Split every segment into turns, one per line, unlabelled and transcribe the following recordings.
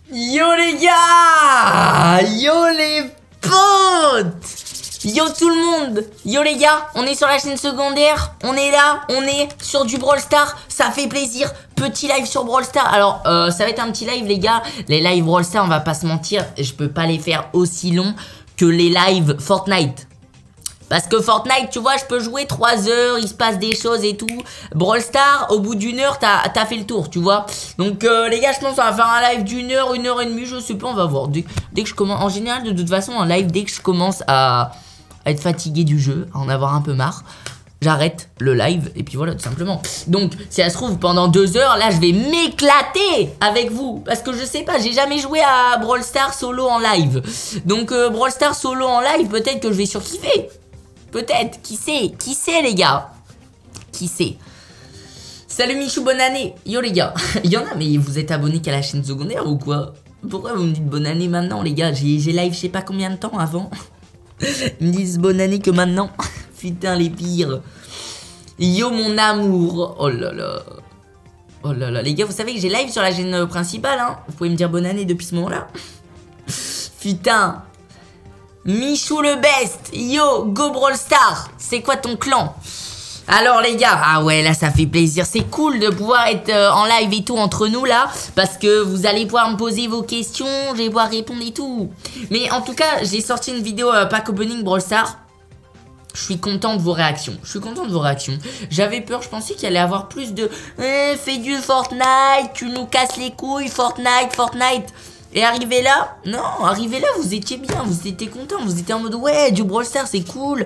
Yo les gars! Yo les potes! Yo tout le monde! Yo les gars, on est sur la chaîne secondaire, on est là, on est sur du Brawl Stars, ça fait plaisir, petit live sur Brawl Stars. Alors ça va être un petit live les gars, les lives Brawl Stars on va pas se mentir, je peux pas les faire aussi longs que les lives Fortnite. Parce que Fortnite, tu vois, je peux jouer 3 heures, il se passe des choses et tout. Brawl Stars, au bout d'une heure, t'as fait le tour, tu vois. Donc, les gars, je pense qu'on va faire un live d'une heure, 1 heure et demie, je sais pas, on va voir. Dès que je commence, en général, de toute façon, un live, dès que je commence à être fatigué du jeu, à en avoir un peu marre, j'arrête le live, et puis voilà, tout simplement. Donc, si ça se trouve, pendant 2 heures, là, je vais m'éclater avec vous. Parce que je sais pas, j'ai jamais joué à Brawl Stars solo en live. Donc, Brawl Stars solo en live, peut-être que je vais surkiffer. Peut-être, qui sait les gars. Qui sait. Salut Michou, bonne année. Yo les gars, il y en a mais vous êtes abonnés qu'à la chaîne secondaire ou quoi? Pourquoi vous me dites bonne année maintenant les gars? J'ai live je sais pas combien de temps avant. Ils me disent bonne année que maintenant. Putain les pires. Yo mon amour. Oh là là. Oh là là. Les gars vous savez que j'ai live sur la chaîne principale hein. Vous pouvez me dire bonne année depuis ce moment là. Putain. Michou le best, yo, go Brawl Stars, c'est quoi ton clan? Alors les gars, ah ouais là ça fait plaisir, c'est cool de pouvoir être en live et tout entre nous là, parce que vous allez pouvoir me poser vos questions, je vais pouvoir répondre et tout. Mais en tout cas, j'ai sorti une vidéo pack opening Brawl Stars. Je suis content de vos réactions, J'avais peur, je pensais qu'il allait avoir plus de fais du Fortnite, tu nous casses les couilles, Fortnite. Et arrivé là, non, vous étiez bien, vous étiez content, vous étiez en mode ouais, du Brawl Stars c'est cool.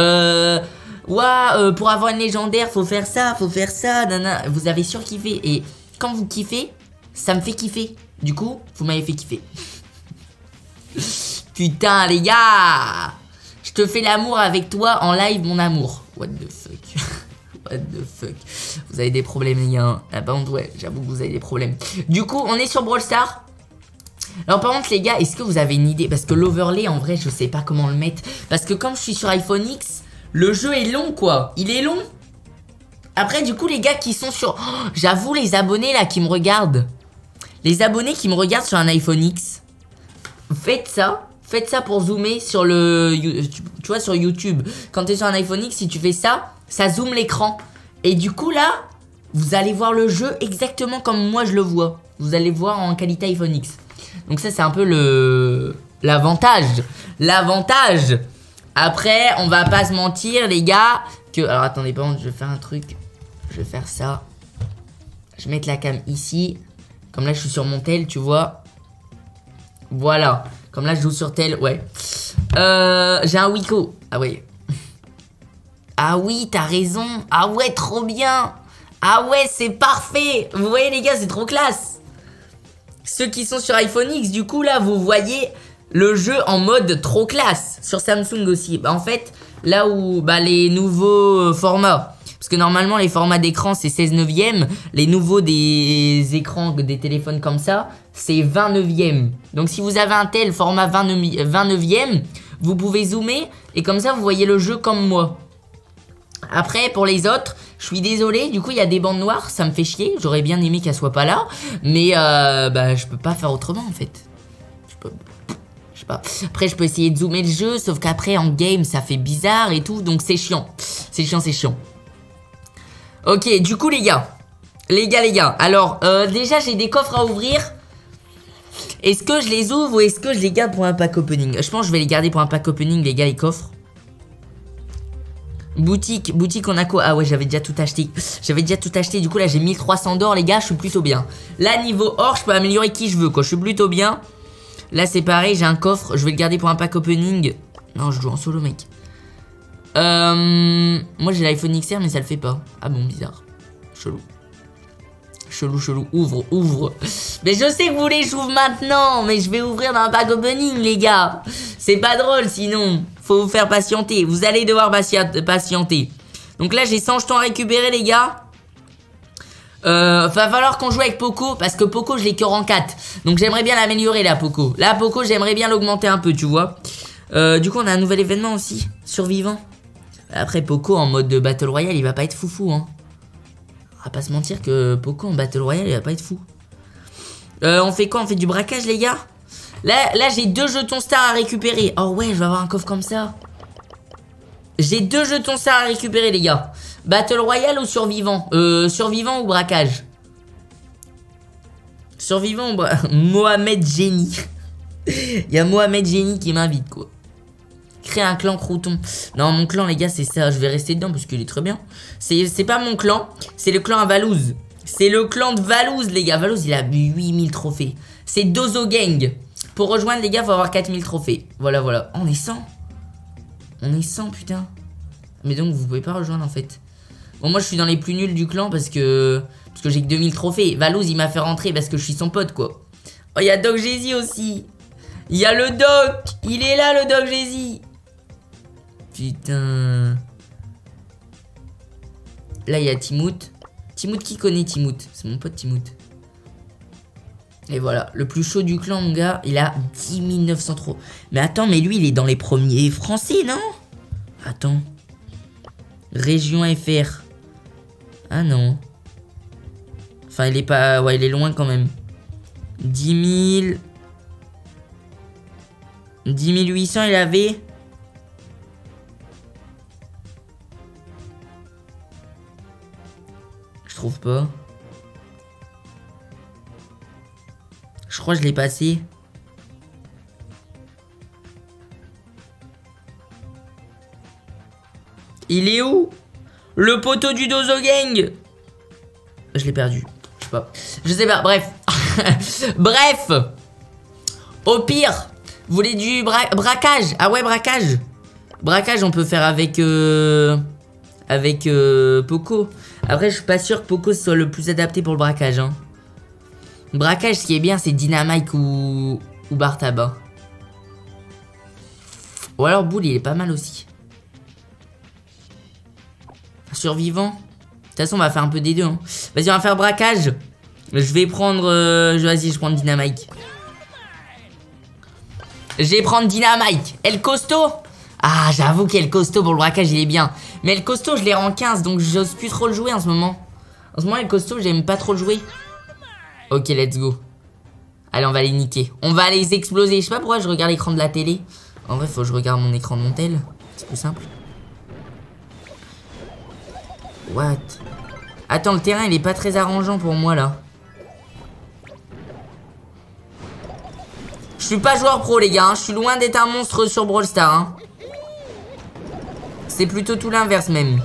Pour avoir une légendaire, faut faire ça, nana. Vous avez surkiffé et quand vous kiffez, ça me fait kiffer. Du coup, vous m'avez fait kiffer. Putain les gars, je te fais l'amour avec toi en live mon amour. What the fuck. What the fuck. Vous avez des problèmes les gars. Ah bah ouais, j'avoue que vous avez des problèmes. Du coup, on est sur Brawl Stars. Alors par contre les gars, est-ce que vous avez une idée? Parce que l'overlay en vrai je sais pas comment le mettre. Parce que comme je suis sur iPhone X, le jeu est long quoi. Il est long. Après du coup les gars qui sont sur... Oh, j'avoue les abonnés là qui me regardent. Les abonnés qui me regardent sur un iPhone X. Faites ça pour zoomer sur le... Tu vois sur YouTube. Quand tu es sur un iPhone X, si tu fais ça, ça zoome l'écran. Et du coup là, vous allez voir le jeu exactement comme moi je le vois. Vous allez voir en qualité iPhone X. Donc ça c'est un peu l'avantage. Après on va pas se mentir les gars que... Alors attendez par contre je vais faire un truc. Je vais faire ça. Je vais mettre la cam ici. Comme là je suis sur mon tel tu vois. Voilà. Comme là je joue sur tel ouais. J'ai un Wiko. Ah ouais. Ah oui t'as raison. Ah ouais trop bien. Ah ouais c'est parfait. Vous voyez les gars c'est trop classe. Ceux qui sont sur iPhone X, du coup, là, vous voyez le jeu en mode trop classe. Sur Samsung aussi. Bah, en fait, là où les nouveaux formats. Parce que normalement, les formats d'écran, c'est 16/9. Les nouveaux des écrans, des téléphones comme ça, c'est 20/9. Donc, si vous avez un tel format 20/9, vous pouvez zoomer. Et comme ça, vous voyez le jeu comme moi. Après, pour les autres, je suis désolé, du coup, il y a des bandes noires, ça me fait chier. J'aurais bien aimé qu'elles soient pas là. Mais, je peux pas faire autrement, en fait. Je sais pas. Après, je peux essayer de zoomer le jeu, sauf qu'après, en game, ça fait bizarre et tout. Donc, c'est chiant. C'est chiant. Ok, du coup, les gars. Alors, déjà, j'ai des coffres à ouvrir. Est-ce que je les ouvre ou est-ce que je les garde pour un pack opening? Je pense que je vais les garder pour un pack opening, les gars, les coffres. Boutique, on a quoi? Ah ouais, j'avais déjà tout acheté. Du coup, là, j'ai 1300 d'or, les gars. Je suis plutôt bien. Là, niveau or, je peux améliorer qui je veux, quoi. Je suis plutôt bien. Là, c'est pareil. J'ai un coffre. Je vais le garder pour un pack opening. Non, je joue en solo, mec. Moi, j'ai l'iPhone XR, mais ça le fait pas. Ah bon, bizarre. Chelou. Ouvre. Mais je sais que vous voulez que j'ouvre maintenant. Mais je vais ouvrir dans un pack opening, les gars. C'est pas drôle, sinon. Faut vous faire patienter. Vous allez devoir patienter. Donc là, j'ai 100 jetons à récupérer, les gars. Va falloir qu'on joue avec Poco. Parce que Poco, je l'ai que rang 4. Donc j'aimerais bien l'améliorer, là, Poco. Là, Poco, j'aimerais bien l'augmenter un peu, tu vois. Du coup, on a un nouvel événement aussi. Survivant. Après, Poco, en mode de Battle Royale, il va pas être foufou, hein. On va pas se mentir que Poco en Battle Royale, il va pas être fou. On fait quoi? On fait du braquage, les gars? Là j'ai 2 jetons stars à récupérer. Oh ouais, je vais avoir un coffre comme ça. J'ai 2 jetons stars à récupérer, les gars. Battle Royale ou survivant? Survivant ou braquage? Survivant ou Mohamed Génie. Il y a Mohamed Génie qui m'invite, quoi. Créer un clan crouton. Non, mon clan, les gars, c'est ça. Je vais rester dedans parce qu'il est très bien. C'est pas mon clan. C'est le clan à Valouz. C'est le clan de Valouz, les gars. Valouz, il a 8000 trophées. C'est Dozo Gang. Pour rejoindre, les gars, faut avoir 4000 trophées. Voilà, voilà. Oh, on est 100. On est 100, putain. Mais donc, vous pouvez pas rejoindre, en fait. Bon, moi, je suis dans les plus nuls du clan parce que j'ai que 2000 trophées. Valouz, il m'a fait rentrer parce que je suis son pote, quoi. Oh, il y a Doc Jay-Z aussi. Il y a le Doc. Il est là, le Doc Jay-Z. Putain. Là, il y a Timout. Timout, qui connaît Timout? C'est mon pote Timout. Et voilà, le plus chaud du clan, mon gars, il a 10 900 trop. Mais attends, mais lui, il est dans les premiers français, non? Attends. Région FR. Ah non. Enfin, il est pas... Ouais, il est loin quand même. 10 000... 10 800, il avait... Je trouve pas. Je crois que je l'ai passé. Il est où? Le poteau du Dozo Gang. Je l'ai perdu. Je sais pas. Je sais pas. Bref. Bref. Au pire, vous voulez du braquage? Ah ouais, braquage. Braquage, on peut faire avec... Poco. Après, je suis pas sûr que Poco soit le plus adapté pour le braquage. Hein. Braquage, ce qui est bien, c'est Dynamite ou Bartaba. Ou alors Boule, il est pas mal aussi. Survivant. De toute façon, on va faire un peu des deux. Hein. Vas-y, on va faire braquage. Je vais prendre... Vas-y, je prends Dynamite. Je vais prendre Dynamite. El Costo. Ah, j'avoue qu'El Costo pour le braquage, il est bien. Mais El Costo, je l'ai en 15, donc j'ose plus trop le jouer en ce moment. En ce moment, El Costo, j'aime pas trop le jouer. Ok, let's go. Allez, on va les niquer. On va les exploser. Je sais pas pourquoi je regarde l'écran de la télé. En vrai, faut que je regarde mon écran de mon tel. C'est plus simple. What? Attends, le terrain, il est pas très arrangeant pour moi, là. Je suis pas joueur pro, les gars. Hein. Je suis loin d'être un monstre sur Brawl Stars. Hein. C'est plutôt tout l'inverse, même.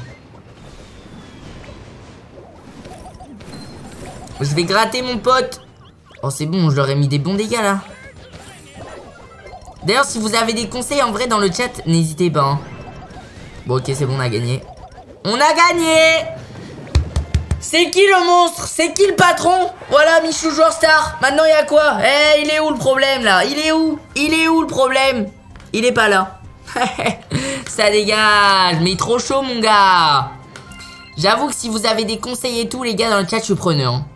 Je vais gratter mon pote. Oh, c'est bon, je leur ai mis des bons dégâts, là. D'ailleurs, si vous avez des conseils, en vrai, dans le chat, n'hésitez pas. Hein. Bon, ok, c'est bon, on a gagné. On a gagné! C'est qui le monstre? C'est qui le patron? Voilà, Michou joueur star. Maintenant, il y a quoi? Eh, il est où le problème, là? Il est où? Il est où le problème? Il est pas là. Ça dégage. Mais trop chaud, mon gars. J'avoue que si vous avez des conseils et tout, les gars, dans le chat, je suis preneur. Hein.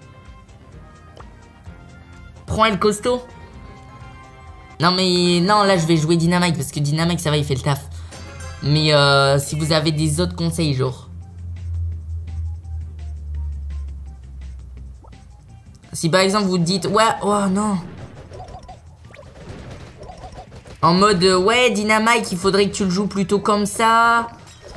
Prends El Costo. Non, mais... Non, là, je vais jouer Dynamite. Parce que Dynamite, ça va, il fait le taf. Mais si vous avez des autres conseils, genre... Si par exemple vous dites ouais, oh non. En mode ouais, Dynamite, il faudrait que tu le joues plutôt comme ça.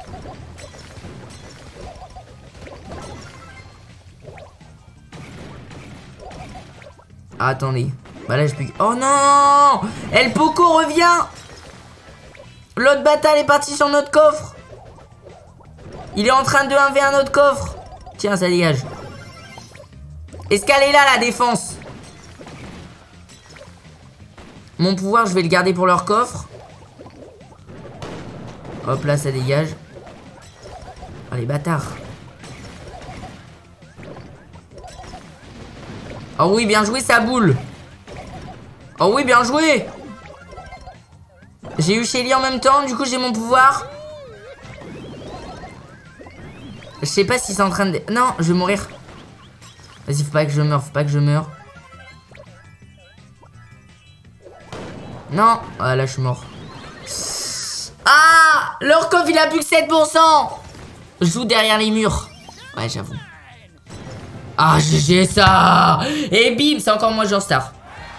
Ah, attendez. Bah là je peux... Oh non. El Poco revient. L'autre bataille est parti sur notre coffre. Il est en train de 1v1 notre coffre. Tiens, ça dégage. Est-ce qu'elle est là, la défense? Mon pouvoir, je vais le garder pour leur coffre. Hop là, ça dégage. Oh, les bâtards. Oh oui, bien joué, sa boule. Oh oui, bien joué. J'ai eu Shelly en même temps, du coup, j'ai mon pouvoir. Je sais pas si c'est en train de... Non, je vais mourir. Vas-y, faut pas que je meure, faut pas que je meure. Non. Ah, là, je suis mort. Ah, leur coffre, il a plus que 7%. Je joue derrière les murs. Ouais, j'avoue. Ah, GG ça. Et bim, c'est encore moi joueur star.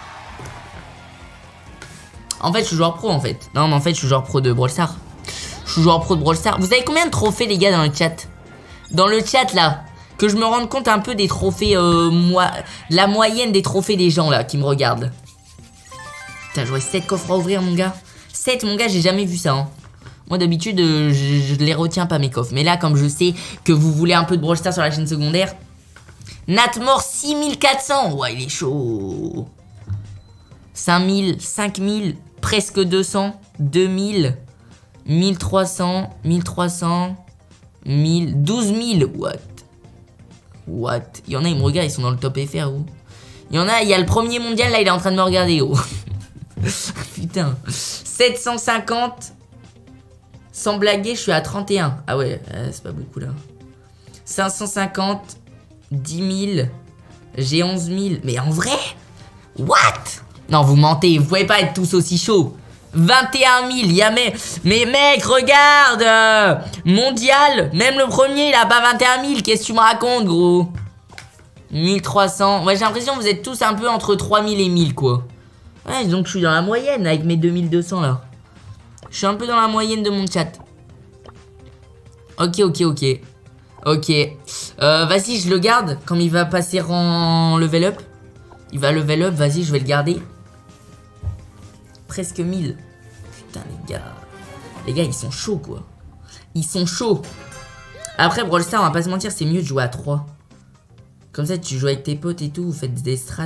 En fait, je suis joueur pro en fait. Non, mais en fait, je suis joueur pro de Brawl Stars. Je suis joueur pro de Brawl Stars. Vous avez combien de trophées, les gars, dans le chat? Dans le chat, là. Que je me rende compte un peu des trophées, la moyenne des trophées des gens, là, qui me regardent. Putain, j'aurais 7 coffres à ouvrir, mon gars. 7, mon gars, j'ai jamais vu ça, hein. Moi, d'habitude, je les retiens pas, mes coffres. Mais là, comme je sais que vous voulez un peu de Brawl Stars sur la chaîne secondaire. Natmore 6400. Ouais, il est chaud. 5000, 5000, presque 200, 2000, 1300, 1300, 1000, 12000. What? Il y en a, ils me regardent, ils sont dans le top FR, ou? Il y en a, il y a le premier mondial, là, il est en train de me regarder, oh. Putain. 750. Sans blaguer, je suis à 31. Ah ouais, c'est pas beaucoup, là. 550. 10 000. J'ai 11 000. Mais en vrai? What? Non, vous mentez, vous pouvez pas être tous aussi chauds. 21 000, y a mais mec, regarde, mondial, même le premier, il a pas 21 000, qu'est-ce que tu me racontes, gros? 1300, ouais, j'ai l'impression que vous êtes tous un peu entre 3000 et 1000, quoi. Ouais, donc je suis dans la moyenne avec mes 2200, là. Je suis un peu dans la moyenne de mon chat. Ok. Ok. Vas-y, je le garde, comme il va passer en level up. Il va level up, vas-y, je vais le garder. Presque 1000. Putain, les gars. Les gars, ils sont chauds, quoi. Ils sont chauds. Après, Brawl Stars, on va pas se mentir, c'est mieux de jouer à 3. Comme ça, tu joues avec tes potes et tout, vous faites des strats.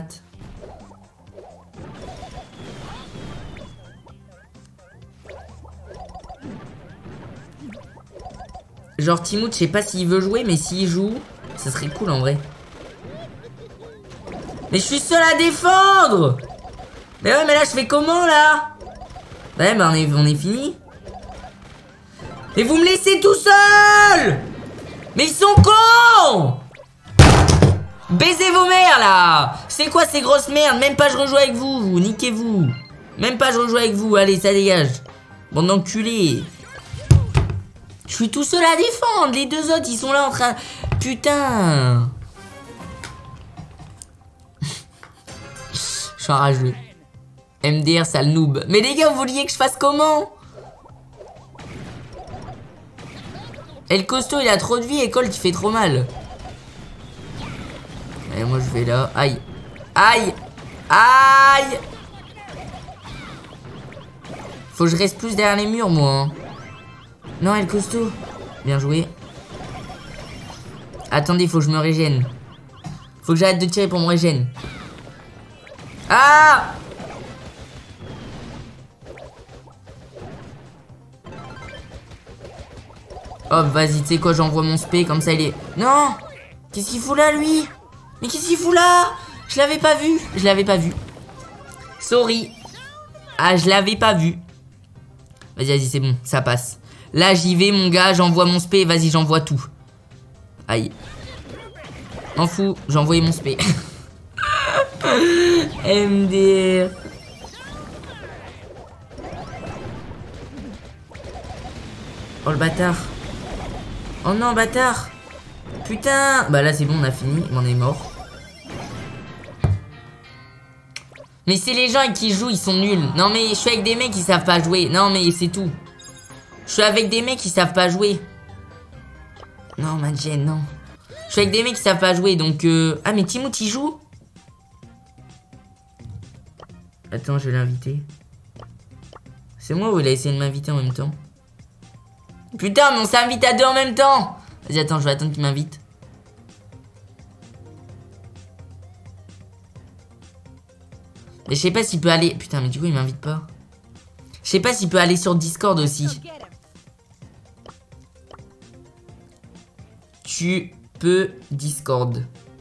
Genre, Timout, je sais pas s'il veut jouer, mais s'il joue, ça serait cool, en vrai. Mais je suis seul à défendre! Mais ouais, mais là, je fais comment, là? Ouais, bah, on est fini. Et vous me laissez tout seul! Mais ils sont cons! Baisez vos mères, là! C'est quoi ces grosses merdes? Même pas je rejoue avec vous, niquez-vous. Même pas je rejoue avec vous, allez, ça dégage. Bande d'enculés. Je suis tout seul à défendre, les deux autres, ils sont là en train... Putain! Je suis enrageux. MDR, sale noob. Mais les gars, vous vouliez que je fasse comment? Et le costaud, il a trop de vie et Colt, il fait trop mal. Et moi, je vais là. Aïe. Aïe. Aïe. Faut que je reste plus derrière les murs, moi. Hein. Non, elle costaud. Bien joué. Attendez, faut que je me régène. Faut que j'arrête de tirer pour me régène. Ah! Hop, vas-y, tu sais quoi, j'envoie mon spé, comme ça il est... Non! Qu'est-ce qu'il fout là, lui? Mais qu'est-ce qu'il fout là? Je l'avais pas vu. Je l'avais pas vu. Sorry. Ah, je l'avais pas vu. Vas-y, vas-y, c'est bon, ça passe. Là, j'y vais, mon gars, j'envoie mon spé. Vas-y, j'envoie tout. Aïe. M'en fous, j'ai envoyé mon spé. MDR. Oh, le bâtard. Oh non, bâtard. Putain. Bah là, c'est bon, on a fini. On est mort. Mais c'est les gens avec qui jouent, ils sont nuls. Non, mais je suis avec des mecs qui savent pas jouer. Non, mais c'est tout. Je suis avec des mecs qui savent pas jouer. Non, Madjen, non. Je suis avec des mecs qui savent pas jouer, donc... Ah, mais Timout, il joue? Attends, je vais l'inviter. C'est moi ou il a essayé de m'inviter en même temps? Putain, mais on s'invite à deux en même temps! Vas-y, attends, je vais attendre qu'il m'invite. Mais je sais pas s'il peut aller... Putain, mais du coup, il m'invite pas. Je sais pas s'il peut aller sur Discord aussi. Tu peux Discord.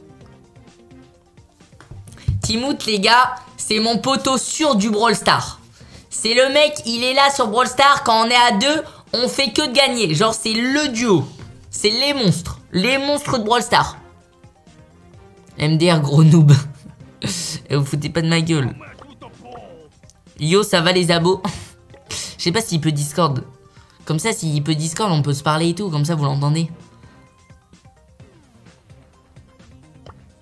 Timout, les gars, c'est mon poteau sûr du Brawl Stars. C'est le mec, il est là sur Brawl Stars. Quand on est à deux, on fait que de gagner. Genre, c'est le duo. C'est les monstres. Les monstres de Brawl Stars. MDR, gros noob. Et vous foutez pas de ma gueule. Yo, ça va les abos? Je sais pas s'il peut Discord. Comme ça, s'il peut Discord, on peut se parler et tout. Comme ça, vous l'entendez.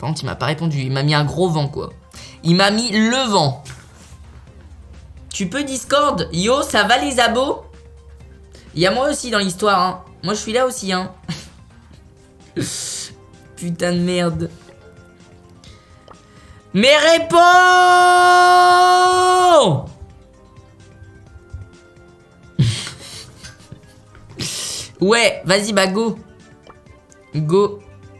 Par contre, il m'a pas répondu. Il m'a mis un gros vent, quoi. Il m'a mis le vent. Tu peux Discord? Yo, ça va les abos? Il y a moi aussi dans l'histoire, hein. Moi, je suis là aussi, hein. Putain de merde. Mais réponds! Ouais, vas-y, bah go. Go.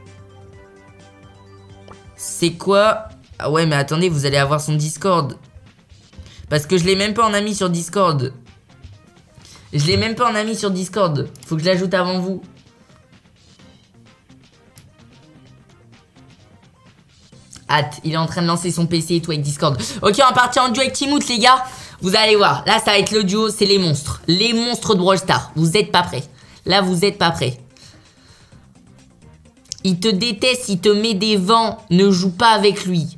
C'est quoi? Ah ouais, mais attendez, vous allez avoir son Discord. Parce que je l'ai même pas en ami sur Discord. Je l'ai même pas en ami sur Discord. Faut que je l'ajoute avant vous. Hâte, il est en train de lancer son PC et tout avec Discord. Ok, on va partir en duo avec Timout, les gars. Vous allez voir, là ça va être le duo, c'est les monstres. Les monstres de Brawl Stars. Vous êtes pas prêts. Là, vous êtes pas prêts. Il te déteste, il te met des vents. Ne joue pas avec lui.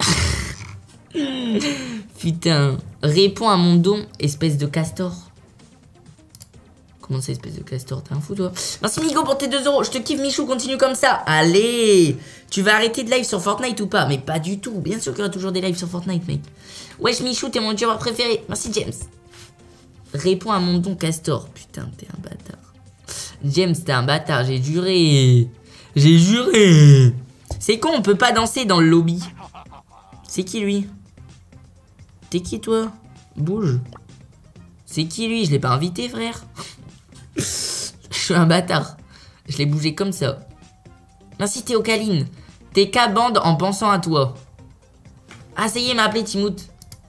Putain. Réponds à mon don, espèce de castor. Comment ça, espèce de castor? T'es un fou, toi? Merci, Migo, pour tes 2 €. Je te kiffe, Michou, continue comme ça. Allez. Tu vas arrêter de live sur Fortnite ou pas? Mais pas du tout. Bien sûr qu'il y aura toujours des lives sur Fortnite, mec. Wesh, Michou, t'es mon joueur préféré. Merci, James. Réponds à mon don, castor. Putain, t'es un bâtard. James, t'es un bâtard. J'ai juré. J'ai juré. C'est con, on peut pas danser dans le lobby. C'est qui, lui? T'es qui, toi? Bouge. C'est qui, lui? Je l'ai pas invité, frère. Je suis un bâtard. Je l'ai bougé comme ça. Merci, Théo Kaline. TK bande en pensant à toi. Ah, ça y est, il m'a appelé Timout.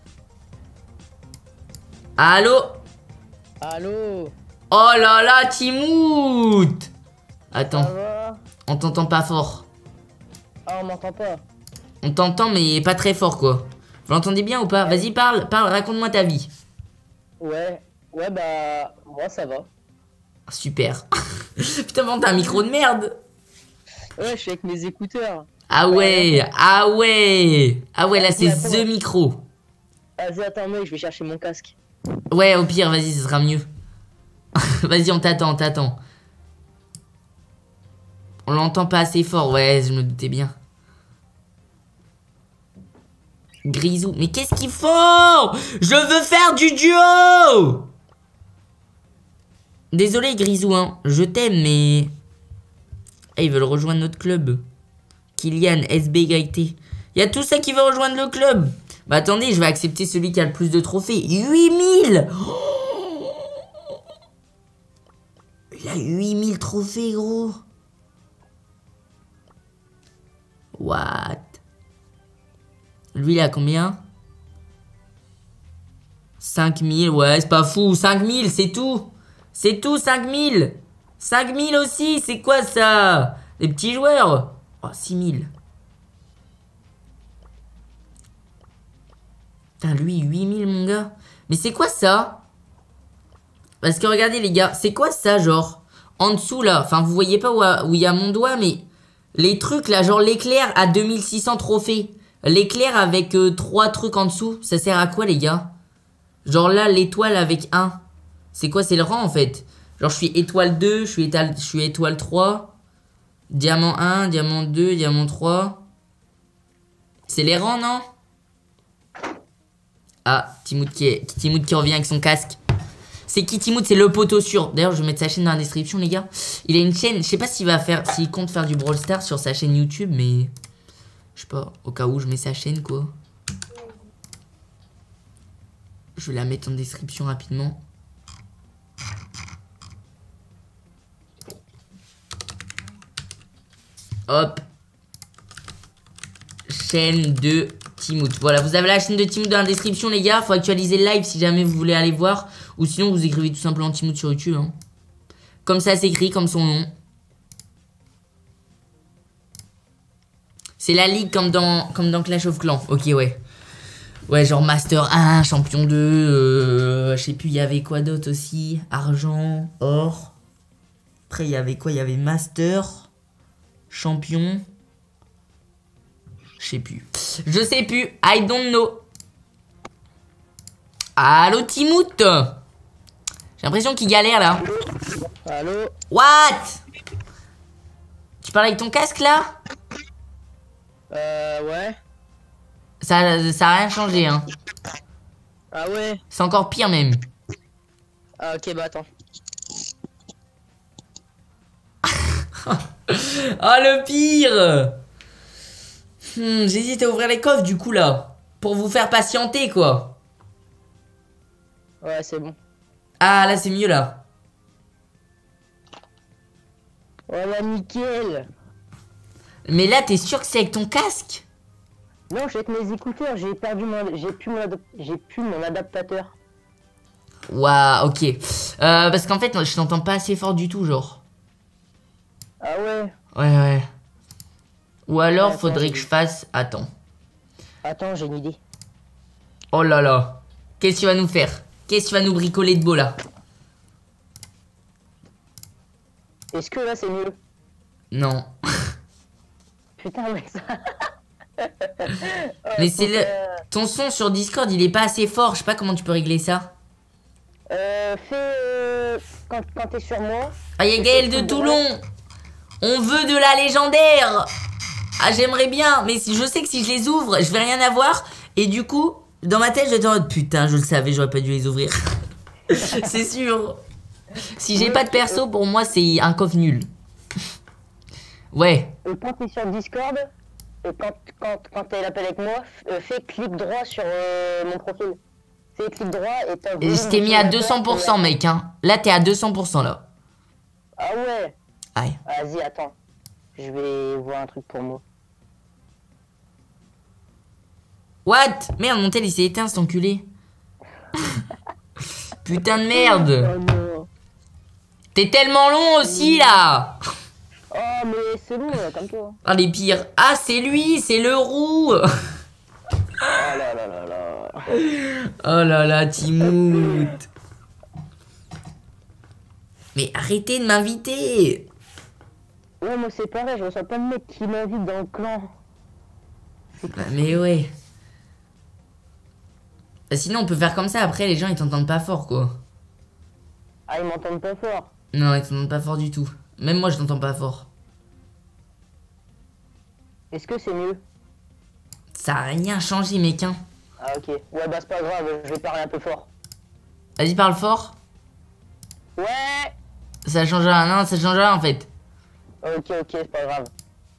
Allô?
Allô?
Oh là là, Timout! Attends, on t'entend pas fort.
Ah, on m'entend pas.
On t'entend, mais pas très fort, quoi. Vous l'entendez bien ou pas? Vas-y, parle, raconte-moi ta vie.
Ouais, bah, moi ça va.
Super. Putain, bon, t'as un micro de merde.
Ouais, je suis avec mes écouteurs.
Ah ouais, ah ouais. Ah ouais, là, c'est
Attends.
The Micro.
Vas-y, attends, mec, je vais chercher mon casque.
Ouais, au pire, vas-y, ce sera mieux. Vas-y, on t'attend, on t'attend. On l'entend pas assez fort, ouais, je me doutais bien. Grisou, mais qu'est-ce qu'ils font? Je veux faire du duo! Désolé, Grisou, hein, je t'aime, mais... Eh, ils veulent rejoindre notre club. Kylian, SBYT. Il y a tout ça qui veut rejoindre le club. Bah attendez, je vais accepter celui qui a le plus de trophées. 8000! Oh, il a 8000 trophées, gros. What? Lui, il a combien? 5000, ouais, c'est pas fou. 5000, c'est tout. C'est tout, 5000. 5000 aussi, c'est quoi ça? Les petits joueurs. Oh, 6000. Putain, lui, 8000, mon gars. Mais c'est quoi ça? Parce que regardez, les gars, c'est quoi ça, genre? En dessous, là. Enfin, vous voyez pas où il y a mon doigt, mais... Les trucs, là, genre l'éclair à 2600 trophées. L'éclair avec 3 trucs en dessous, ça sert à quoi, les gars? Genre là, l'étoile avec 1. C'est quoi? C'est le rang, en fait. Genre, je suis étoile 2, je suis étoile 3. Diamant 1, diamant 2, diamant 3. C'est les rangs, non? Ah, Timout qui revient avec son casque. C'est qui Timout? C'est le poteau sûr. D'ailleurs, je vais mettre sa chaîne dans la description, les gars. Il a une chaîne, je sais pas s'il compte faire du Brawl Stars sur sa chaîne YouTube, mais... Je sais pas, au cas où je mets sa chaîne, quoi. Je vais la mettre en description rapidement. Hop. Chaîne de Timout. Voilà, vous avez la chaîne de Timout dans la description, les gars. Faut actualiser le live si jamais vous voulez aller voir. Ou sinon, vous écrivez tout simplement Timout sur YouTube. Hein. Comme ça s'écrit, comme son nom. C'est la ligue comme dans Clash of Clans. Ok, ouais. Ouais, genre Master 1, Champion 2. Je sais plus, il y avait quoi d'autre aussi? Argent, or. Après, il y avait quoi? Il y avait Master, Champion. Je sais plus. Je sais plus. I don't know. Allô, Timout? J'ai l'impression qu'il galère, là.
Allô?
What? Tu parles avec ton casque, là?
Ouais.
Ça a rien changé, hein.
Ah ouais.
C'est encore pire même.
Ah ok, bah attends.
Ah, le pire. J'hésite à ouvrir les coffres du coup là. Pour vous faire patienter quoi.
Ouais, c'est bon.
Ah, là c'est mieux là.
Voilà, nickel.
Mais là, t'es sûr que c'est avec ton casque?
Non, je suis avec mes écouteurs, j'ai perdu mon... J'ai plus mon adaptateur.
Waouh, ok. Parce qu'en fait, je t'entends pas assez fort du tout, genre.
Ah ouais.
Ouais. Ou alors,
Attends,
faudrait que je fasse... Attends.
Attends, j'ai une idée.
Oh là là. Qu'est-ce que tu vas nous faire? Qu'est-ce que tu vas nous bricoler de beau, là?
Est-ce que là, c'est mieux?
Non.
Putain, mais ça...
Mais c'est le... Ton son sur Discord, il est pas assez fort. Je sais pas comment tu peux régler ça.
Quand t'es sur moi...
Ah, y'a Gaël de Toulon. On veut de la légendaire. Ah, j'aimerais bien. Mais je sais que si je les ouvre, je vais rien avoir. Et du coup, dans ma tête, je vais être en mode putain, je le savais, j'aurais pas dû les ouvrir. C'est sûr. Si j'ai pas de perso, pour moi, c'est un coffre nul. Ouais.
Et quand t'es sur Discord, et quand t'as l'appel avec moi, fais clic droit sur mon profil. Fais clic droit et t'as...
Je t'ai mis à 200%, mec, hein. Là, t'es à 200%, là.
Ah ouais.
Aïe.
Vas-y, attends. Je vais voir un truc pour moi.
What? Merde, mon tel, il s'est éteint, cet enculé. Putain de merde.
Oh non.
T'es tellement long aussi, là.
Oh, mais c'est bon, comme toi.
Ah, les pires. Ah, c'est lui, c'est le roux.
Oh là là là là.
Oh là là, Timout. Mais arrêtez de m'inviter.
Ouais, moi c'est pareil, je reçois pas de mecs qui m'invitent dans le clan.
Mais ouais. Bah, sinon, on peut faire comme ça. Après, les gens, ils t'entendent pas fort, quoi.
Ah, ils m'entendent pas fort.
Non, ils t'entendent pas fort du tout. Même moi, je t'entends pas fort.
Est-ce que c'est mieux?
Ça a rien changé, mec, hein.
Ah, ok. Ouais, bah c'est pas grave, je vais parler un peu fort.
Vas-y, parle fort.
Ouais.
Ça change rien. Non, ça change rien, en fait.
Ok, c'est pas grave.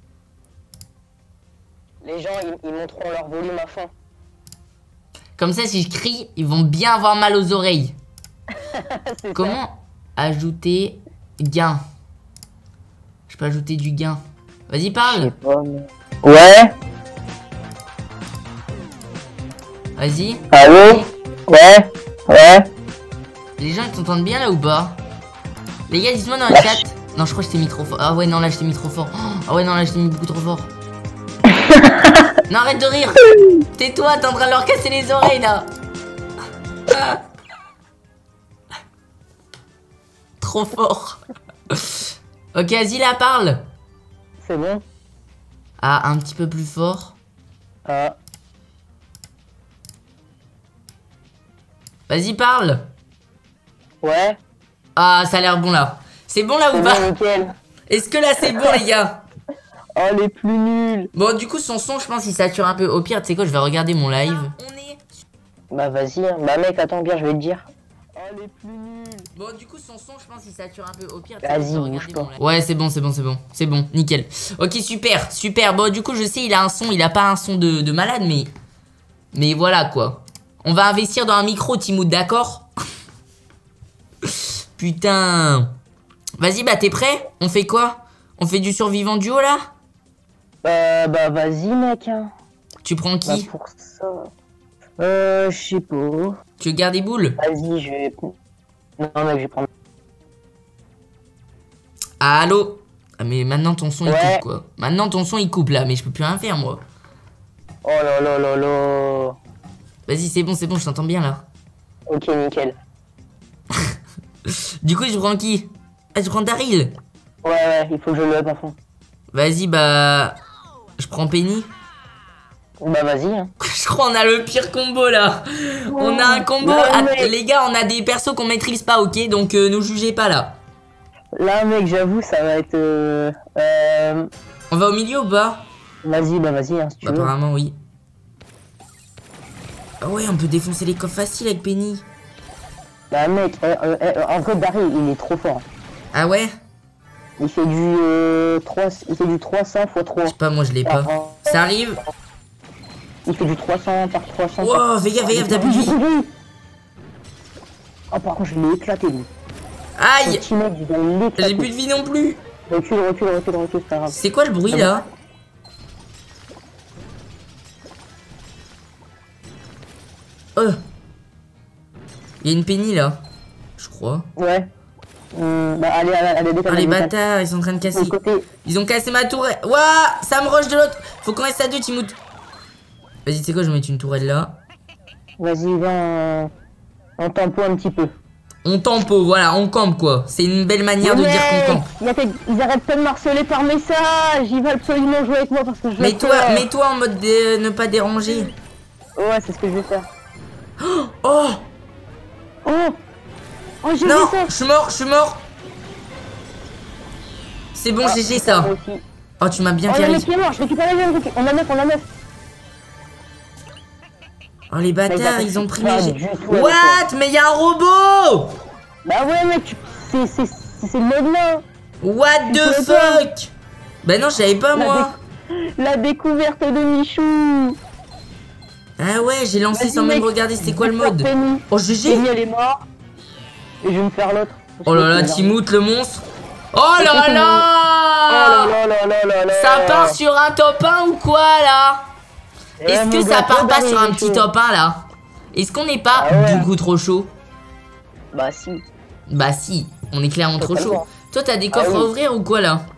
Les gens, ils monteront leur volume à fond.
Comme ça, si je crie, ils vont bien avoir mal aux oreilles. Comment ajouter gain? Je peux ajouter du gain. Vas-y, parle.
Ouais.
Vas-y.
Allô? Ouais.
Les gens, ils t'entendent bien, là, ou pas? Les gars, dites-moi dans le chat. Non, je crois que je t'ai mis trop fort. Ah ouais, non, là, je t'ai mis trop fort. Ah ouais, non, là, je t'ai mis beaucoup trop fort. Non, arrête de rire. Tais-toi, t'es en train de leur casser les oreilles, là. Ah. Trop fort. Ok, vas-y, là, parle.
C'est bon?
Ah, un petit peu plus fort.
Ah.
Vas-y, parle.
Ouais.
Ah, ça a l'air bon, là. C'est bon, là, ou
C'est
pas?
bon, nickel.
Est-ce que là, c'est bon, les gars?
Oh, les plus nuls.
Bon, du coup, son son, je pense qu'il sature un peu. Au pire, tu sais quoi, je vais regarder mon live.
Bah vas-y, hein. Bah mec, attends bien, je vais te dire. Oh, les plus nuls.
Bon, du coup, son son, je pense qu'il sature un peu. Au pire,
vas-y, bouge-toi.
Ouais, c'est bon. C'est bon, nickel. Ok, super. Bon, du coup, je sais, il a un son, il a pas un son de malade, mais voilà, quoi. On va investir dans un micro, Timout, d'accord? Putain. Vas-y, bah, t'es prêt? On fait quoi? On fait du survivant duo, là?
Bah vas-y, mec, hein.
Tu prends
Bah
qui?
pour ça... je sais pas.
Tu veux garder boule?
Vas-y, je vais... Non, mec, je vais prendre...
Allô? Ah, mais maintenant, ton son, il
Ouais.
coupe, quoi. Maintenant, ton son, il coupe, là, mais je peux plus rien faire, moi.
Oh là là là là.
Vas-y, c'est bon, je t'entends bien, là.
Ok, nickel.
Du coup, je prends qui? Ah, je prends Daryl.
Ouais, il faut que je le up à fond.
Vas-y, bah... Je prends Penny.
Bah vas-y, hein.
Je crois qu'on a le pire combo, là. On a un combo...
Non,
Ah,
mais-
les gars, on a des persos qu'on maîtrise pas, ok? Donc, nous jugez pas, là.
Là, mec, j'avoue, ça va être...
On va au milieu ou pas?
Vas-y, bah vas-y, hein, si tu
Bah
veux.
apparemment oui. Ah ouais, on peut défoncer les coffres faciles avec Penny.
Bah mec, en vrai, Barry, il est trop fort.
Ah ouais?
Il fait du 300 x 3.
Je sais pas, moi je l'ai pas. Ça arrive?
Il fait du 300 par 300.
Wow, fais gaffe, t'as plus de vie.
Oh, par contre, je l'ai éclaté, lui.
Aïe!
Le petit mec, il va l'éclater.
J'ai plus de vie non plus.
Recule, c'est pas grave.
C'est quoi le bruit là? Oh! Il y a une Penny là. Je crois.
Ouais. Bah allez,
Oh les bâtards, ils sont en train de casser. Ils ont cassé ma tourelle. Ouah, ça me rush de l'autre. Faut qu'on reste à deux, Timout. Vas-y, tu sais quoi, je vais mettre une tourelle là.
Vas-y, viens, on tempo un petit peu.
On tempo, voilà, on campe quoi. C'est une belle manière de dire qu'on campe.
Ils arrêtent pas de harceler par message. Ils veulent absolument jouer avec moi parce que je
Mets-toi en mode ne pas déranger.
Ouais, c'est ce que je vais faire.
Oh!
Oh, j'ai
Non,
vu ça.
je suis mort. C'est bon, GG ça. Oh, tu m'as bien
Oh,
fait
le mec
rire.
qui est mort, je récupère la vie. On la meuf.
Oh, les bâtards, ils ont pris mes...
What?
What? Mais il y a un robot!
Bah ouais, mec, c'est le mode là.
What the fuck? Bah non, je savais pas moi.
La découverte de Michou.
Ah ouais, j'ai lancé sans même regarder c'était quoi le mode. Oh, GG.
Penny, elle est morte. Et je vais me faire l'autre.
Oh là là, Timout le monstre. Oh là là!
là.
Ça part sur un top 1 ou quoi là? Est-ce que ça part pas sur un petit top 1 là? Est-ce qu'on n'est pas beaucoup trop chaud?
Bah si.
Bah si, on est clairement trop chaud. Toi t'as des coffres à ouvrir ou quoi là?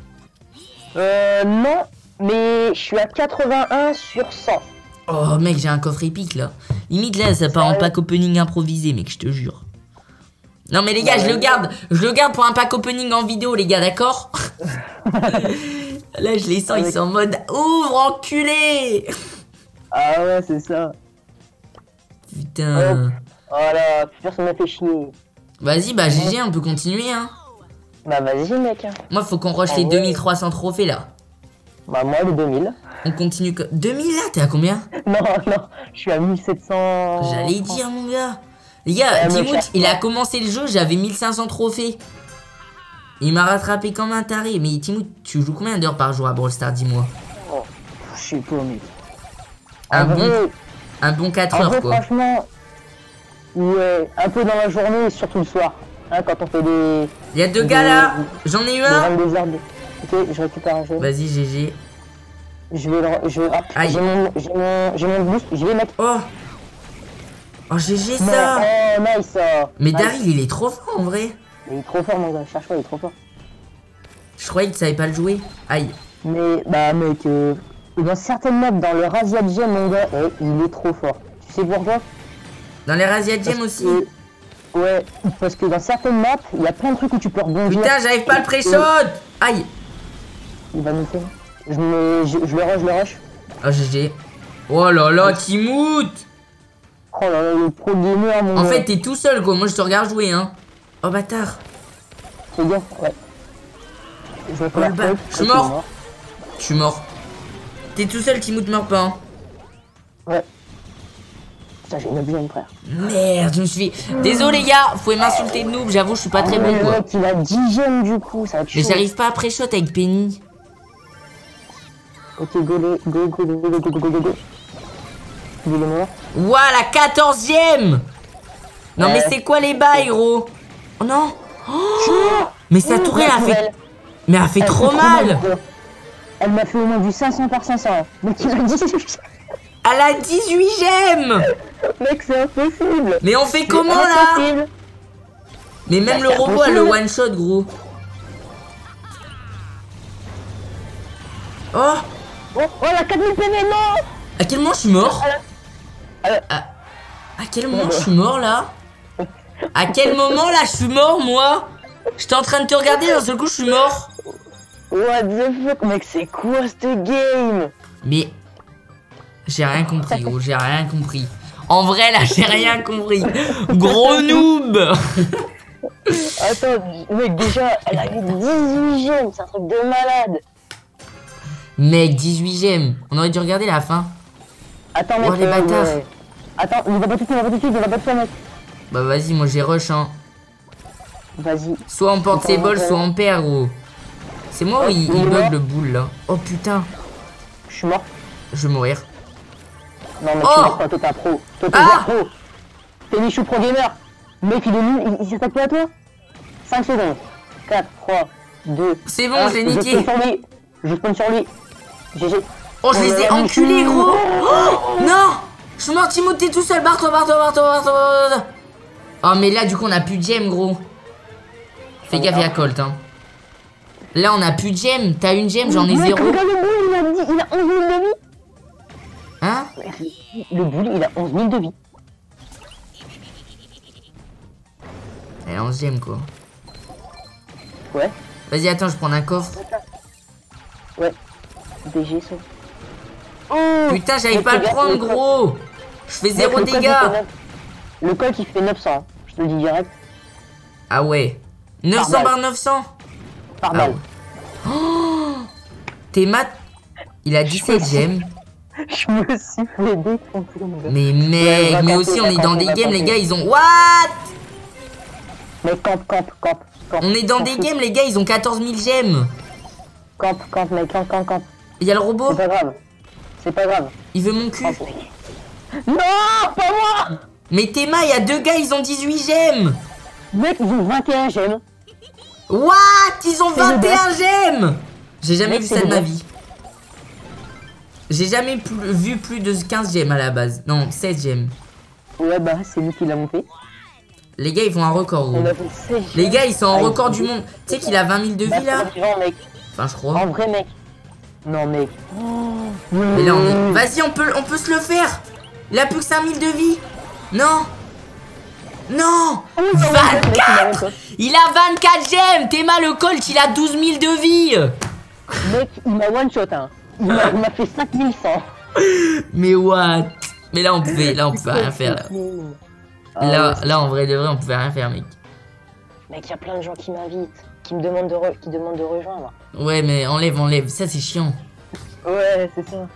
Non, mais je suis à 81 sur 100.
Oh mec, j'ai un coffre épique là. Limite là, ça part en pack opening improvisé mec, je te jure. Non mais les gars, je le garde pour un pack opening en vidéo les gars, d'accord? Là je les sens, ils sont en mode ouvre enculé.
Ah ouais, c'est ça.
Putain.
Voilà, personne m'a fait chier.
Vas-y, bah GG, on peut continuer hein.
Bah vas-y mec.
Moi faut qu'on rush les 2300 trophées là.
Bah moi les 2000.
On continue que... 2000 là, t'es à combien?
Non, je suis à 1700.
J'allais dire mon gars. Les gars, Timout, il a commencé le jeu, j'avais 1500 trophées. Il m'a rattrapé comme un taré. Mais Timout, tu joues combien d'heures par jour à Brawl Stars, dis-moi?
Oh, je sais pas mec.
Un bon 4 heures quoi.
Franchement, ouais, un peu dans la journée et surtout le soir. Hein, quand on fait des...
Il y a deux gars là, j'en ai eu un.
Ok, je récupère un jeu.
Vas-y, GG.
J'ai mon boost, je vais mettre...
Oh GG ça.
Oh nice.
Mais Daryl il est trop fort en vrai.
Il est trop fort mon gars, cherche pas, il est trop fort.
Je croyais que tu savais pas le jouer. Aïe.
Mais bah mec, dans certaines maps dans le Razia Gem mon gars, il est trop fort. Tu sais pourquoi?
Dans les Razia Gem aussi.
Ouais, parce que dans certaines maps, il y a plein de trucs où tu peux rebondir.
Putain, j'arrive pas à le pré-shot. Aïe.
Il va nous faire. Je le rush.
Oh GG. Oh là là, Timout.
Oh là là, le pro gamer mon gars.
En fait, t'es tout seul quoi, moi je te regarde jouer hein. Oh bâtard.
Fais gaffe, ouais.
Je suis mort. Je suis mort. T'es tout seul, Timout meurt pas hein.
Ouais. Putain, j'ai une objet, frère.
Merde, je me suis fait... Désolé les gars, vous pouvez m'insulter de noob, j'avoue, je suis pas très bon quoi.
Il a 10 gemmes du coup, ça va être chaud.
Mais j'arrive pas à pré-shot avec Penny.
Ok, go. Il est mort.
Ouah, la 14ème. Non mais c'est quoi les bails gros? Oh non. Mais sa tourelle a fait... Mais elle a fait trop mal.
Elle m'a fait au moins du 500 par 500. Mec, il a 18.
Elle a 18 gemmes.
Mec, c'est impossible.
Mais on fait comment là? Mais même le robot a le one shot gros. Oh,
la 4000 PV, non.
à quel moment je suis mort? À quel moment je suis mort là? À quel moment là je suis mort moi? J'étais en train de te regarder, d'un seul coup je suis mort.
What the fuck, mec, c'est quoi cette game?
Mais j'ai rien compris gros, j'ai rien compris. En vrai là j'ai rien compris. Gros noob.
Attends, mec, déjà elle a eu 18 gemmes, c'est un truc de malade.
Mec, 18 gemmes. On aurait dû regarder la fin.
Attends, mec.
Oh, les bâtards.
Attends, il va pas tout de suite, il va pas tout de suite, mec.
Bah vas-y, moi j'ai rush hein.
Vas-y.
Soit on porte ses balls, soit on perd gros. C'est moi ou il
est
bug
mort.
le boule là? Oh putain.
Je suis mort.
Je vais mourir.
Non, mais
Oh
tu meurs pas, toi t'es un pro. Toi t'es
Ah
un pro. T'es Michou Pro Gamer. Mec, il est nul, il s'attaque pas à toi. 5 secondes. 4, 3, 2.
C'est bon, je l'ai niqué.
Je spawn sur lui. GG.
Oh, je les ai enculés gros. Oh, non. Je suis mort, Timothée tout seul. Barre-toi, barre-toi, barre-toi, barre-toi. Oh, mais là, du coup, on a plus de gemmes, gros. Fais gaffe, il y a Colt, hein. Là, on a plus de gemmes. T'as une gemme, j'en ai 0.
Regarde le boule, il a 11 000 de vie.
Hein?
Le boule, il a 11 000 de vie.
Elle a 11 gemmes, quoi.
Ouais.
Vas-y, attends, je prends un coffre.
Ouais. DG, ça.
Oh, putain, j'arrive pas à le prendre, gros. Je fais 0 dégâts.
Le colt, il fait 900. Hein. Je te le dis direct.
Ah ouais. 900 par 900.
Par balle.
Oh, t'es mat. Il a 17 gemmes.
Je me suis fait défoncer, mon gars.
Mais mec,
Ouais,
mais
camper,
aussi on est dans des games, les gars, ils ont... What?
Mec, camp.
On est dans des games, les gars, ils ont 14 000 gemmes.
Camp, mec, camp.
Il y a le robot.
C'est pas grave.
Il veut mon cul.
Non, pas moi.
Mais Théma, il y a 2 gars, ils ont 18 gemmes.
Mec, ils ont 21 gemmes.
What? Ils ont 21 gemmes. J'ai jamais
Mec,
vu
c'est
ça de
le
ma
boss.
vie. J'ai jamais vu plus de 15 gemmes à la base. Non, 16 gemmes.
Ouais, bah, c'est nous qui l'avons fait.
Les gars, ils font un record, gros.
On a fait 16
Les
gemmes.
gars, ils sont en
Ah,
record du monde. Tu sais qu'il a 20 000 de vie, là?
Mec.
Enfin, je crois.
En vrai, mec. Non, mec.
Mais là, on est... Vas-y, on peut se le faire. Il a plus que 5 000 de vie. Non. Non. 24. Il a 24 gemmes. Théma, le Colt, il a 12 000 de vie.
Mec, il m'a one shot, hein. Il m'a fait 5100.
Mais what? Mais là, on pouvait rien faire, là. Là, en vrai de vrai, on pouvait rien faire, mec.
Mec, il y a plein de gens qui m'invitent, qui me demandent de rejoindre.
Ouais, mais enlève. Ça, c'est chiant.
Ouais, c'est ça.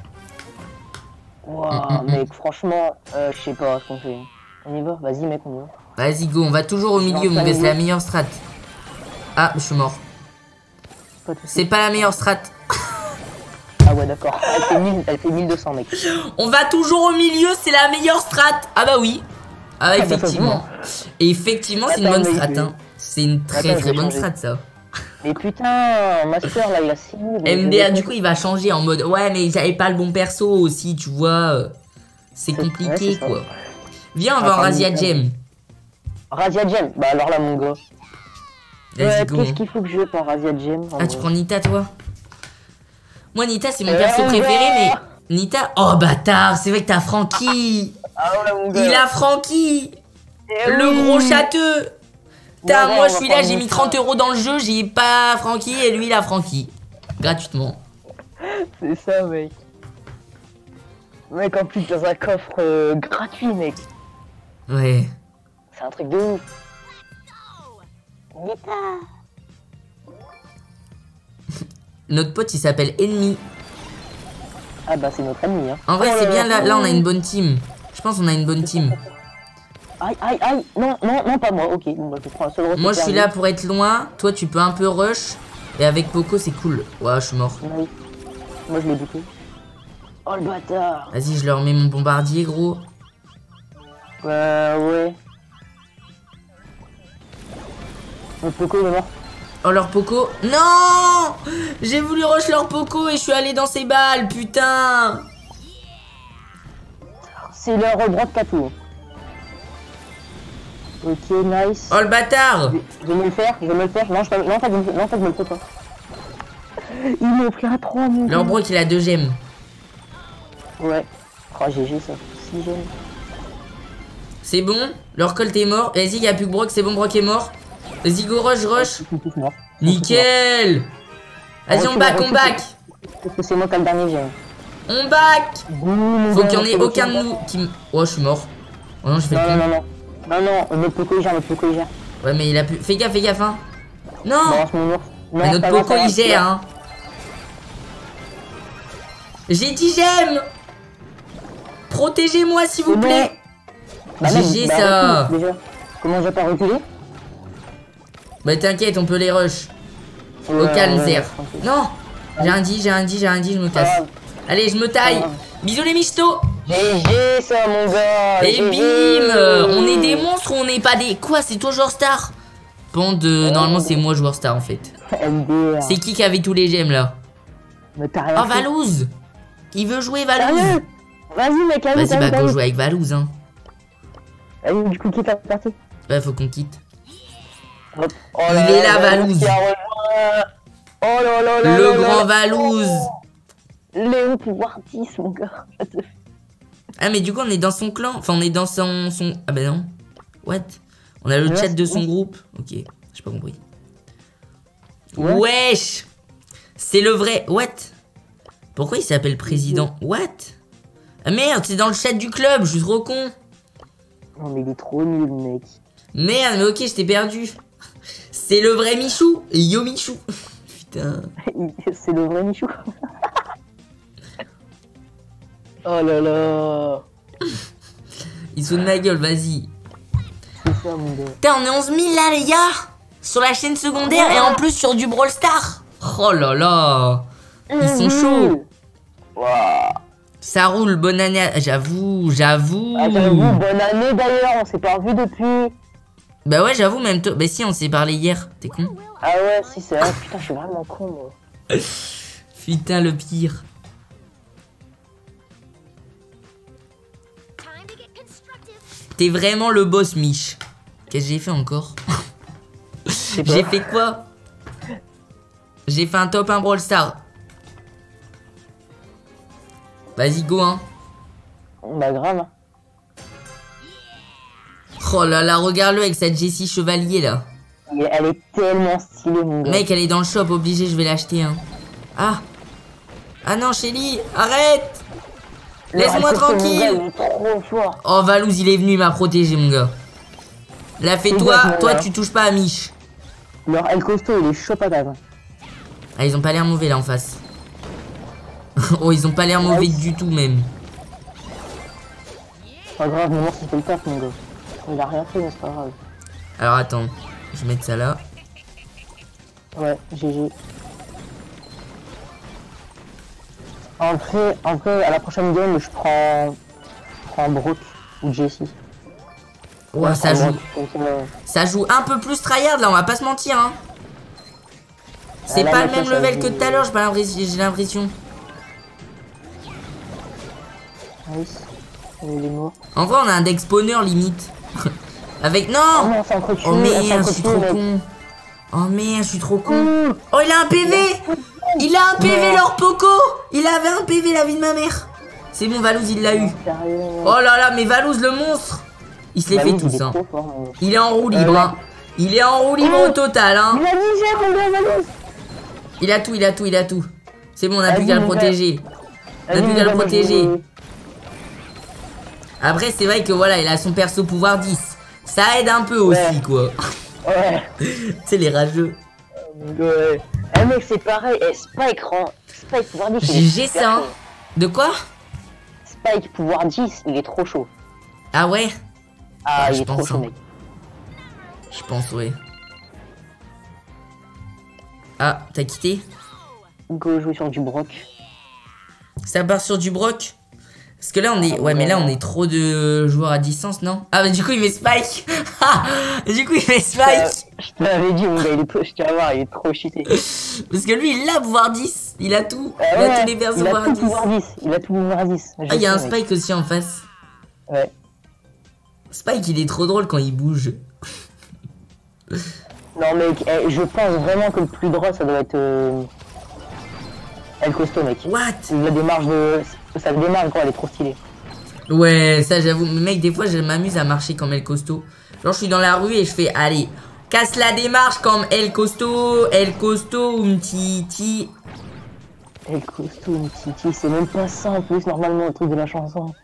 Waouh, mec, franchement, je sais pas ce qu'on fait. On y va? Vas-y, mec, on y va.
Vas-y, go. On va toujours au milieu, mon gars. C'est la meilleure strat. Ah, je suis mort. C'est pas la meilleure strat.
Ah ouais, d'accord. Elle fait 1200, mec.
On va toujours au milieu, c'est la meilleure strat. Ah bah oui. Ah bah effectivement. Et effectivement, c'est une bonne strat, hein. C'est une très bonne strat, ça.
Mais putain, Master, là, il a 6 000.
MDA, du coup, il va changer en mode... Ouais, mais j'avais pas le bon perso aussi, tu vois. C'est compliqué, quoi. Viens, on va en Razia Gem.
Razia Gem? Bah alors là, mon gars.
Vas-y, go.
Qu'est-ce qu'il faut que je veux pour Razia Gem?
Ah, tu prends Nita, toi? Moi, Nita, c'est mon perso préféré, mais... Nita... Oh, bâtard, c'est vrai que t'as Franky.
Ah ouais, mon gars.
Il a Franky. Le gros châteux. Moi, je suis là, j'ai mis 30 € dans le jeu, j'ai pas Franky, et lui, il a Franky. Gratuitement.
C'est ça, mec. Mec, en plus, dans un coffre gratuit, mec.
Ouais.
C'est un truc de ouf.
Notre pote, il s'appelle Ennemi.
Ah bah, c'est notre ami, hein.
En vrai, c'est bien, là, on a une bonne team. Je pense qu'on a une bonne team.
Aïe. Non, pas moi. Ok, bon, bah, je prends un seul retour.
Moi, je suis là pour être loin. Toi, tu peux un peu rush. Et avec Poco, c'est cool. Ouais, je suis mort.
Oui. Moi, je l'ai buté. Oh, le bâtard.
Vas-y, je leur mets mon bombardier, gros.
Ouais. Mon Poco, il est mort.
Oh, leur Poco. Non! J'ai voulu rush leur Poco et je suis allé dans ses balles, putain!
C'est leur rebrotte Katou. Ok, nice.
Oh, le bâtard!
Je vais me le faire. Non, en fait, je me le fais pas. Il m'a offert à 3 000.
Leur broc, il a 2 gemmes.
Ouais. Oh, GG, ça. 6 gemmes.
C'est bon? Leur Colt est mort. Vas-y, y a plus que Brock, c'est bon, Brock est mort. Vas-y, go, rush.
Ils sont tous morts.
Nickel! Vas-y, on back.
Parce que c'est moi qui ai le dernier gemme.
On back! Faut qu'il y en ait aucun de nous qui... Oh, je suis mort. Oh non, j'ai fait le con.
Non, notre Poco, il gère.
Ouais, mais il a pu... Fais gaffe, hein. Non!
Mais
Mais notre Poco, il gère, hein. J'ai dit j'aime. Protégez-moi s'il vous plaît.
Bah,
GG
bah,
ça.
recule, déjà. Comment j'ai pas reculé?
Bah t'inquiète, on peut les rush. Au calme, Zer. Non. J'ai un dit, je me casse. Allez, je me taille. Bisous les michtos.
GG ça mon gars.
Et
GG.
bim. On est des monstres ou on n'est pas des... Quoi, c'est toi joueur star? Bande de... Normalement c'est moi joueur star en fait.
MDR.
C'est qui avait tous les gemmes là?
Mais t'as rien
Oh
fait.
Valouz. Il veut jouer Valouz.
Sérieux? Vas-y mec,
Vas-y bah go jouer avec Valouz hein.
Vas-y, du coup quitte la partie.
Ouais faut qu'on quitte.
Hop. Oh
Il est là Valouz.
Oh là là là.
Le grand Valouz.
Léon pouvoir 10 mon gars.
Ah mais du coup on est dans son clan. Enfin on est dans son... Ah bah non. What? On a le chat de son groupe. Ok, j'ai pas compris.
Ouais.
Wesh. C'est le vrai... What? Pourquoi il s'appelle président? What? Ah merde, c'est dans le chat du club, je suis trop con.
Non mais il est trop nul mec.
Merde, mais ok, je t'ai perdu. C'est le vrai Michou. Yo Michou. Putain.
C'est le vrai Michou. Oh là là.
Il se fout de ma gueule, vas-y.
C'est ça mon gars.
Putain, on est 11 000 là, les gars. Sur la chaîne secondaire et en plus sur du Brawl Star. Oh là là. Ils sont chauds.
Waouh.
Ça roule, bonne année. J'avoue.
Ah, j'avoue, bonne année d'ailleurs, on s'est pas revu depuis.
Bah ouais, j'avoue, même toi. Bah si, on s'est parlé hier. T'es con?
Ah ouais, si c'est vrai, putain, je suis vraiment con moi.
Putain, le pire. T'es vraiment le boss, Mich. Qu'est-ce que j'ai fait encore? J'ai fait quoi? J'ai fait un top 1 Brawl Star. Vas-y, go, hein.
Bah grave.
Oh là là, regarde-le avec cette Jessie Chevalier, là.
Mais elle est tellement stylée, mon gars.
Mec, elle est dans le shop, obligé, je vais l'acheter, hein. Ah. Ah non, Shelly, arrête. Laisse-moi tranquille.
Mon gars, il est trop fort.
Oh, Valouz, il est venu, il m'a protégé, mon gars. Là, fais-toi, toi, tu touches pas à Mich.
Leur El Costo, il est chaud patate.
Ah, ils ont pas l'air mauvais, là, en face. Oh, ils ont pas l'air mauvais du tout, même.
Pas grave, mais moi, c'était le taf, mon gars. Il a rien fait, mais c'est pas grave.
Alors, attends. Je vais mettre ça là.
Ouais, GG. Après, à la prochaine game, je prends Brock ou Jessie.
Ouais, ça joue. Ça joue un peu plus tryhard là, on va pas se mentir hein. C'est pas le même level que tout à l'heure, j'ai l'impression.
Nice. Il est mort.
En vrai, on a un deck spawner limite. Avec. Non!
Oh, non, c'est un crochet,
Oh merde, je suis trop con. Oh merde, je suis trop con. Oh, il a un PV! Il a un PV, leur Poco! Il avait un PV, la vie de ma mère. C'est bon, Valouz, il l'a eu. Oh là là, mais Valouz, le monstre! Il se les fait tous, hein. Il est en roue libre, hein. Il est en roue libre au total, hein.
Il a digé, mon gars, Valouz.
Il a tout, il a tout, il a tout. C'est bon, on a plus qu'à le protéger. On a plus qu'à le protéger. Après, c'est vrai que voilà, il a son perso pouvoir 10. Ça aide un peu aussi, quoi.
Ouais.
C'est les rageux.
Ouais. Eh mec, c'est pareil. Eh, Spike pouvoir 10.
GG ça. De quoi?
Spike pouvoir 10, il est trop chaud.
Ah ouais?
Ah,
Ouais,
il est trop chaud,
hein.
mec.
Je pense, ouais. Ah, t'as quitté?
Go jouer sur du Brock.
Ça part sur du Brock? Parce que là on est... Ouais mais là on est trop de joueurs à distance, non? Ah bah du coup il met Spike. Du coup il met Spike.
Je te l'avais dit mon gars, il est trop... Je tiens à voir, il est trop cheaté.
Parce que lui il a pouvoir 10. Il a tout. Il
ouais,
a tous les persos pouvoir 10.
Il a tout pouvoir 10.
Ah il y a un Spike aussi en face.
Ouais.
Spike il est trop drôle quand il bouge.
Non mec, je pense vraiment que le plus drôle ça doit être... El Costo mec.
What?
La démarche de... Ça démarre quoi, elle est trop stylée.
Ouais, ça j'avoue. Mais mec, des fois je m'amuse à marcher comme El Costo. Genre je suis dans la rue et je fais, allez, casse la démarche comme El Costo Umtiti.
El Costo Umtiti, c'est même pas ça en plus normalement le truc de la chanson.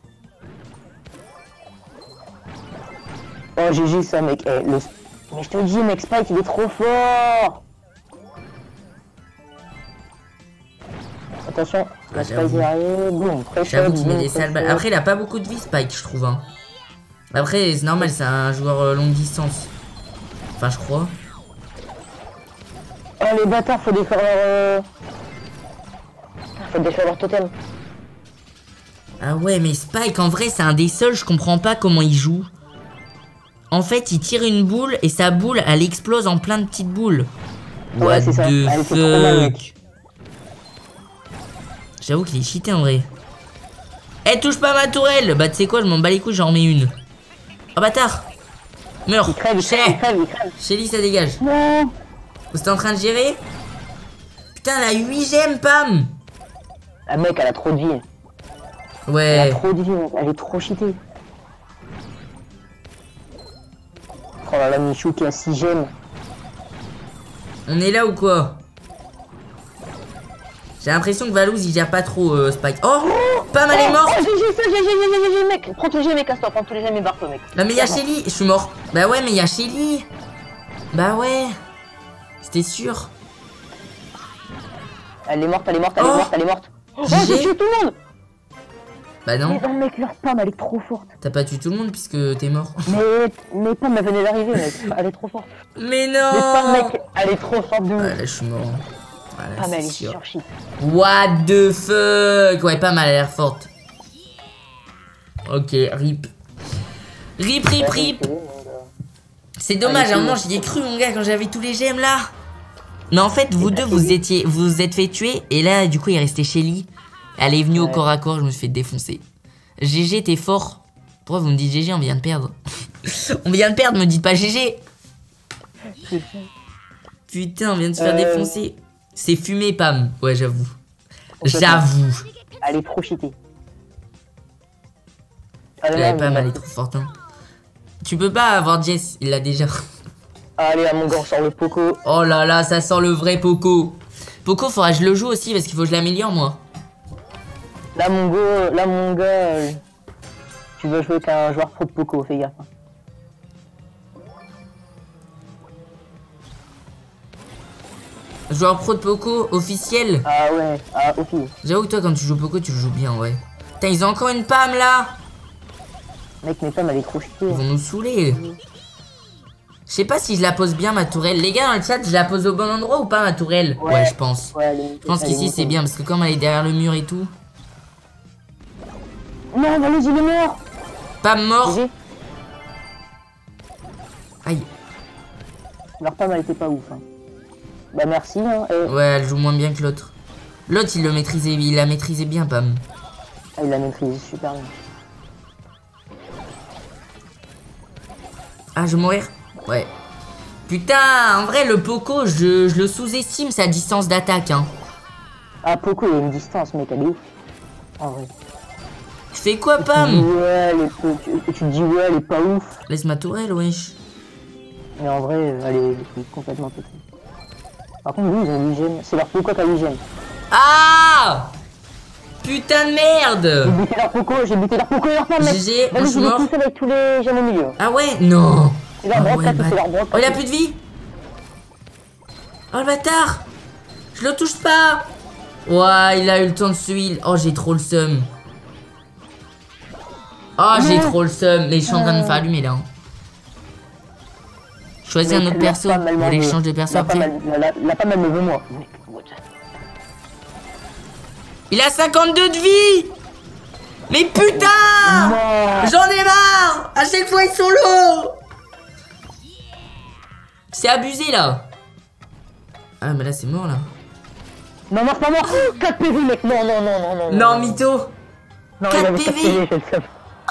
Oh GG ça mec, mais je te dis mec, Spike il est trop fort. Attention, la
j'avoue.
Spike derrière, boum,
J'avoue qu'il met des sales balles. Après, il a pas beaucoup de vie, Spike, je trouve. Hein. Après, c'est normal, c'est un joueur longue distance. Enfin, je crois.
Oh les bâtards, faut défaire leur... Faut défaire leur totem.
Ah ouais, mais Spike, en vrai, c'est un des seuls, je comprends pas comment il joue. En fait, il tire une boule et sa boule, elle explose en plein de petites boules.
Ouais,
What
c'est ça.
the
Elle fait trop mal,
fuck.
mec.
J'avoue qu'il est cheaté en vrai. Eh, touche pas ma tourelle. Bah, tu sais quoi, je m'en bats les couilles, j'en remets une. Oh bâtard. Meurs.
Il crève, il crève, il crève, il crève.
Shelly, ça dégage.
Non.
Vous êtes en train de gérer? Putain, elle a 8 gemmes, Pam.
La mec, elle a trop de vie. Elle
Ouais.
a trop de vie, mec. Elle est trop cheatée. Oh là là, Michou qui a 6 gemmes.
On est là ou quoi? J'ai l'impression que Valouz il gère pas trop Spike. Oh, Pam, elle est morte.
Oh, GG, mec. Prends tous les gemmes et casse-toi. Prends tous les gemmes et barre-toi, mec.
Non mais y'a Shelly, je suis mort. Bah ouais, mais y'a Shelly. Bah ouais. C'était sûr.
Elle est morte, elle est morte, elle est
Oh.
morte, elle est morte. Oh,
GG.
j'ai tué tout le monde.
Bah non,
Mais non, mec, leur Pam, elle est trop forte.
t'as pas tué tout le monde puisque t'es mort.
Mais Pam, elle venait d'arriver, mec. Elle est trop forte.
Mais
Mais Pam,
non.
mec, elle est trop forte de
Ah
ouf.
là je suis mort. Voilà,
Pam, elle
c'est
est
sûr.
sur shit.
What the fuck. Ouais, pas mal, elle a l'air forte. Ok, rip. Rip. C'est dommage, à un moment j'y ai cru mon gars quand j'avais tous les gemmes là. Mais en fait, vous deux vous êtes fait tuer et là du coup il est resté Shelly. Elle est venue au corps à corps, je me suis fait défoncer. GG, t'es fort. Pourquoi vous me dites GG, on vient de perdre? On vient de perdre, me dites pas GG. Putain, on vient de se faire défoncer. C'est fumé, Pam. Ouais, j'avoue. J'avoue.
Elle est trop cheatée.
Ouais, Pam, elle est trop forte. Hein. Tu peux pas avoir Jess, il l'a déjà.
Allez, à mon gars, on sort le Poco.
Oh là là, ça sent le vrai Poco. Poco, faudra que je le joue aussi parce qu'il faut que je l'améliore, moi.
Là, mon gars, tu vas jouer qu'un joueur pro de Poco, fais gaffe.
Joueur pro de Poco, officiel.
Ah ouais, ah, ok.
J'avoue que toi, quand tu joues Poco, tu le joues bien, ouais. Putain, ils ont encore une Pam là.
Mec, mes femmes, elle est trop cheatée.
Ils vont nous saouler. Je sais pas si je la pose bien, ma tourelle. Les gars, dans le chat, je la pose au bon endroit ou pas, ma tourelle? Ouais, je pense.
Ouais, elle est
Je pense qu'ici, c'est bien parce que comme elle est derrière le mur et tout.
Non, Valouz, il est mort.
Pam mort.
GG.
Aïe.
Leur Pam, elle était pas ouf. Hein. Bah, merci. Hein.
Ouais, elle joue moins bien que l'autre. L'autre, il la maîtrisait bien, Pam.
Ah, il l'a maîtrisé super bien.
Ah, je vais mourir? Ouais. Putain, en vrai, le Poco, je le sous-estime sa distance d'attaque, hein.
Ah, Poco, il y a une distance, mec, elle est ouf. En vrai.
Tu fais quoi,
Tu
Pam?
te dis, ouais, tu te dis, ouais, elle est pas ouf.
Laisse ma tourelle, wesh.
Mais en vrai, elle est complètement pétée. Par contre, lui, ils ont 8 gemmes. C'est leur Poco qui a 8 gemmes.
Ah! Putain de merde!
J'ai buté leur Poco et leur Pam, mec.
GG, moi
Vas-y,
je suis
je vais
mort.
pousser avec tous les gemmes au milieu.
Ah ouais? Non!
C'est leur
Ah
broc,
ouais,
là, c'est leur broc.
Oh, il a plus de vie! Oh le bâtard! Je le touche pas! Ouais, il a eu le temps de se heal. Oh, j'ai trop le seum. Oh, j'ai trop le seum. Mais je suis en train de me faire allumer là. Hein. Choisis un autre perso. Vous voulez que je change de perso après?
La Pam, elle me veut moi.
Il a 52 de vie! Mais putain!
Non.
J'en ai marre! À chaque fois ils sont lourds! C'est abusé là! Ah mais là c'est mort là.
Non, non, c'est pas mort. 4 PV, mec. Non, non, non, non, non.
Non mytho!
Non,
4
il avait 4
PV.
PV, j'ai le seum.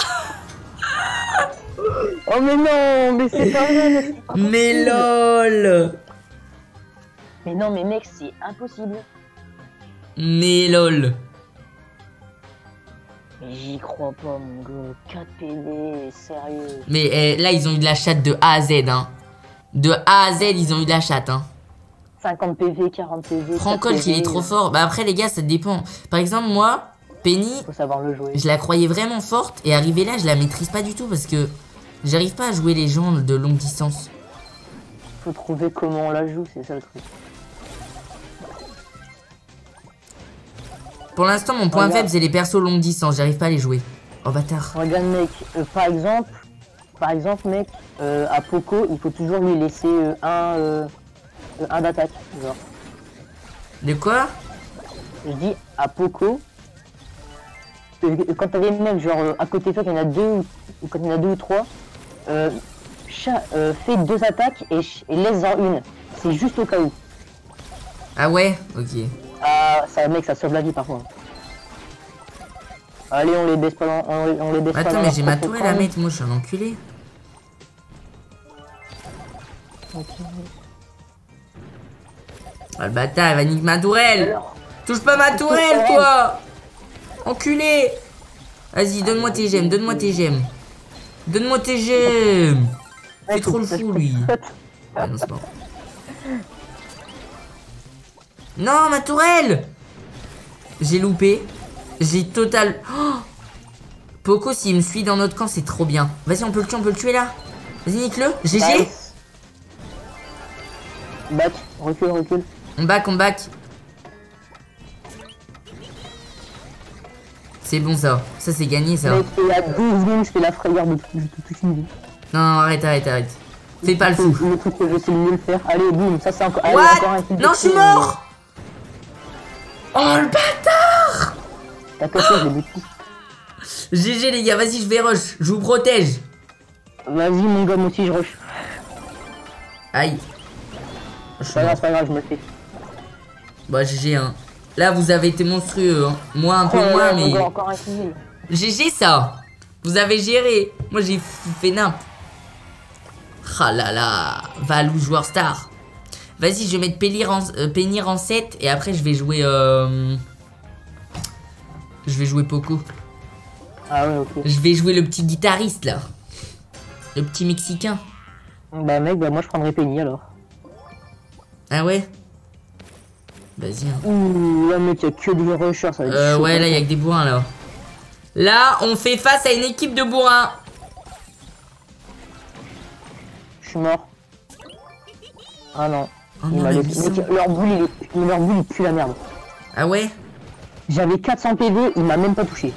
Oh, mais non, mais c'est pas vrai. Mais c'est pas
Mais
possible.
lol!
Mais non, mais mec, c'est impossible.
Mais lol!
Mais j'y crois pas, mon gars. 4 PV, sérieux.
Mais là ils ont eu de la chatte de A à Z hein. De A à Z ils ont eu de la chatte hein.
50 PV, 40 PV.
Prends
4
Colt
PV,
il est trop fort. Bah après les gars ça dépend. Par exemple moi, Penny,
Faut savoir le jouer.
je la croyais vraiment forte et arrivée là je la maîtrise pas du tout parce que j'arrive pas à jouer les gens de longue distance.
Faut trouver comment on la joue, c'est ça le truc.
Pour l'instant, mon point faible, c'est les persos longue distance. J'arrive pas à les jouer. Oh bâtard.
Regarde, mec, par exemple, mec, à Poco, il faut toujours lui laisser un d'attaque. Genre.
De quoi?
Je dis à Poco, quand t'as des mecs, genre à côté de toi, qu'il y en a deux, ou quand il y en a deux ou trois, fais 2 attaques et laisse-en une. C'est juste au cas où.
Ah ouais? Ok.
Ah, ça, mec, ça sauve la vie parfois. Allez, on les baisse pas on les baisse pas.
Attends, mais j'ai ma tourelle à mettre. Moi, je suis un enculé. Ah, le bâtard, il va niquer ma tourelle. Touche pas ma tourelle, toi. Enculé. Vas-y, donne-moi tes gemmes, donne-moi tes gemmes. Donne-moi tes gemmes. C'est trop le fou, lui. Ah non, c'est pas. Non, ma tourelle. J'ai loupé. J'ai total... Oh, Poco, s'il me suit dans notre camp, c'est trop bien. Vas-y, on peut le tuer là. Vas-y, nique-le. GG.
Nice. Back, recule.
On back. C'est bon ça. Ça, c'est gagné ça.
Mec, il y a 12 secondes, je fais la frayeur de toute une vie.
Non, arrête. Fais pas le fou.
Le truc que je sais mieux le faire. Allez, boum, ça c'est encore...
What?
Encore un
Non, je suis mort. Oh, le bâtard.
T'as cassé, je l'ai buté.
GG les gars, vas-y, je vais rush. Je vous protège.
Vas-y, mon gars, moi aussi je rush.
Aïe.
C'est pas grave, je me le fais.
Bah, GG, hein. Là, vous avez été monstrueux, hein. Moi, un peu moins, mais...
Encore un kill.
GG, ça. Vous avez géré. Moi, j'ai fait nimp. Ah là là. Valou, joueur star. Vas-y, je vais mettre Pénir en 7. Et après, je vais jouer... Je vais jouer Poco.
Ah ouais, ok.
Je vais jouer le petit guitariste, là. Le petit Mexicain.
Bah mec, bah moi je prendrais Penny alors.
Ah ouais? Vas-y. Hein.
Ouh, là mec, y'a que des rushers, ça va être chaud.
Ouais, là, y'a que des bourrins, là. Là, on fait face à une équipe de bourrins.
Je suis mort. Ah non.
Oh
Il
non,
m'a
mais
laissé. Mec, leur boule, il pue la merde.
Ah ouais?
J'avais 400 PV, il m'a même pas touché.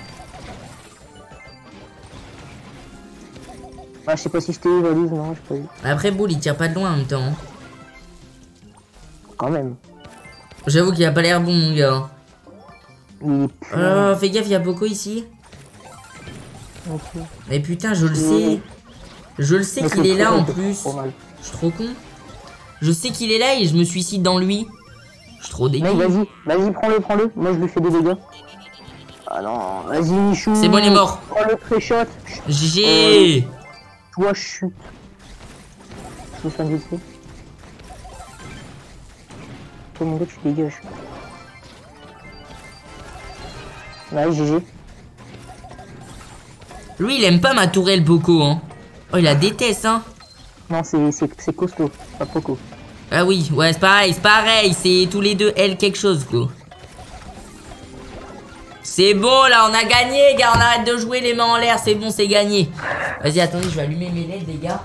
Ah, je sais pas si c'était valise, non, je sais pas vu.
Après, Boule, il tire pas de loin en même temps. Hein.
Quand même.
J'avoue qu'il a pas l'air bon, mon gars.
Il est plus...
Oh, fais gaffe, il y a Poco ici.
Okay.
Mais putain, je le sais. Je le sais qu'il est là en plus. Je suis trop con. Je sais qu'il est là et je me suicide dans lui. Je suis trop dégueu.
Mec, vas-y, prends-le. Moi, je lui fais des dégâts. Ah non, vas-y, Michou.
C'est bon, il est mort.
Prends le pré-shot.
GG.
Toi, chute. Je me soigne vite fait. Toi, mon gars, tu dégages. Ouais, GG.
Lui, il aime pas ma tourelle, Poco, hein. Oh, il la déteste, hein.
Non, c'est costaud, pas Poco.
Ah oui, ouais, c'est pareil. C'est tous les deux, elle, quelque chose, quoi. C'est bon, là, on a gagné, gars. On arrête de jouer les mains en l'air. C'est bon, c'est gagné. Vas-y, attendez, je vais allumer mes LED, les gars.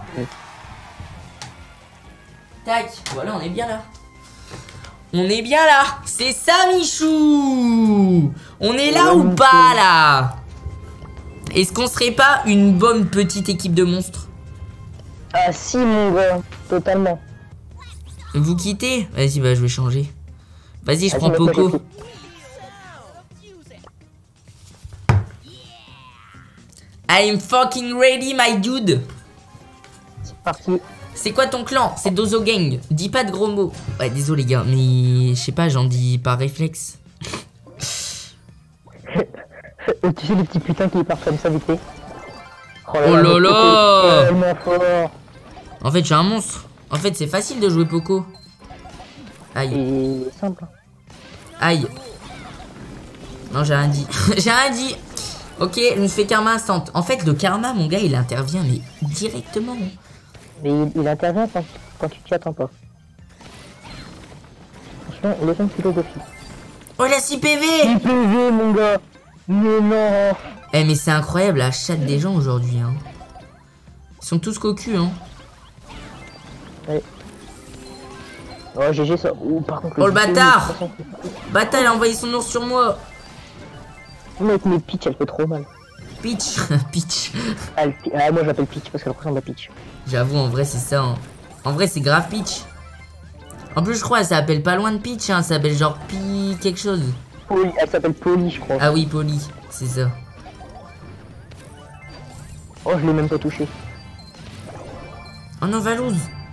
Tac, voilà, on est bien là. On est bien là. C'est ça, Michou. On est là ou pas, là? Est-ce qu'on serait pas une bonne petite équipe de monstres?
Ah si, mon gars, totalement.
Vous quittez? Vas-y, bah, je vais changer. Vas-y, je prends Poco. I'm fucking ready, my dude.
C'est parti.
C'est quoi ton clan? C'est Dozo Gang. Dis pas de gros mots. Ouais, désolé, les gars, mais je sais pas, j'en dis par réflexe.
Tu sais les petits putains qui partent comme ça vite fait.
Oh là là.
Tellement fort.
En fait, je suis un monstre. En fait, c'est facile de jouer Poco. Aïe.
C'est simple.
Aïe. Non, j'ai rien dit. J'ai rien dit. Ok, je me fais karma instant. En fait, le karma, mon gars, il intervient, mais directement.
Mais il intervient quand tu t'y attends pas. Franchement, il est une philosophie.
Oh, il a 6 PV.
6 PV, mon gars. Mais non.
Eh, mais c'est incroyable la chatte des gens aujourd'hui, hein. Ils sont tous cocus, hein.
Ouais. Oh, GG ça. Oh, par contre,
Oh le
Disney,
bâtard.
300.
Bâtard, il a envoyé son ours sur moi.
Mec, mais Peach, elle fait trop mal.
Peach. Peach.
Ah, moi j'appelle Peach parce qu'elle ressemble à Peach.
J'avoue, en vrai, c'est ça. Hein. En vrai, c'est grave Peach. En plus, je crois, elle s'appelle pas loin de Peach. Hein. Elle s'appelle genre Pi quelque chose.
Elle s'appelle Polly, je crois.
Ah oui, Polly. C'est ça.
Oh, je l'ai même pas touché.
Oh non, Valouz.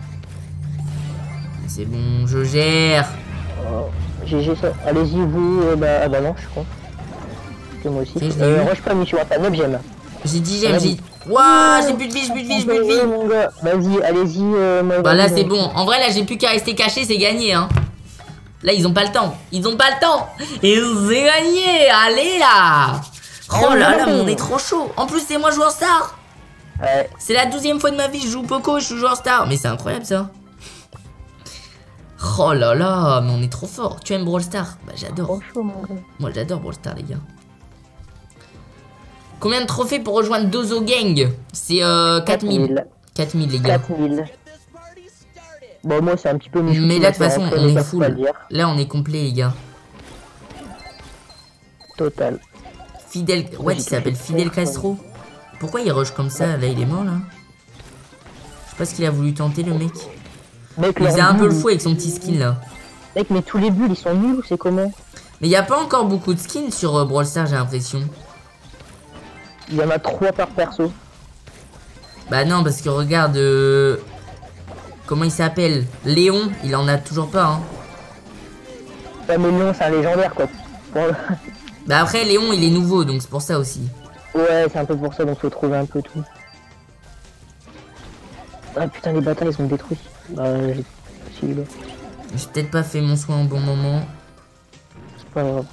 C'est bon, je gère.
Oh, GG ça. Allez-y, vous. Ah bah non, je crois. Que moi aussi. Rush pas Michou, ta 9 j'aime.
J'ai dit j'aime, j'ai. Wouah, j'ai plus de vie, j'ai plus de vie, j'ai plus de vie.
Mon gars, vas-y, allez-y.
Bah là, c'est bon. En vrai, là, j'ai plus qu'à rester caché, c'est gagné, hein. Là, ils ont pas le temps. Ils ont pas le temps. Et c'est gagné. Allez là. Oh là là, mais on est trop chaud. En plus, c'est moi joueur star.
Ouais.
C'est la 12e fois de ma vie, je joue Poco, je suis joueur star. Mais c'est incroyable ça. Oh là là, mais on est trop fort. Tu aimes Brawl Stars? Bah j'adore.
Trop chaud, mon gars.
Moi j'adore Brawl Stars, les gars. Combien de trophées pour rejoindre Dozo Gang? C'est 4000. 4000 les gars.
4000. Bon, moi c'est un petit peu mieux.
Mais là de toute façon on est full. Là on est complet les gars.
Total.
Fidel. Ouais, il s'appelle Fidel Castro. Pourquoi il rush comme ça? Là il est mort là. Je sais pas ce qu'il a voulu tenter le mec.
Mec,
il faisait un peu le fou avec son petit skin là.
Mec, mais tous les bulles ils sont nuls ou c'est comment?
Mais il y a pas encore beaucoup de skins sur Brawl Stars, j'ai l'impression.
Il y en a 3 par perso.
Bah non, parce que regarde, comment il s'appelle? Léon, il en a toujours pas, hein.
Ouais, mais Léon, c'est un légendaire, quoi.
Bah après, Léon, il est nouveau, donc c'est pour ça aussi.
Ouais, c'est un peu pour ça, donc faut trouver un peu tout. Ah putain, les batailles, ils sont détruits. Bah, j'ai
peut-être pas fait mon soin au bon moment.
C'est pas grave.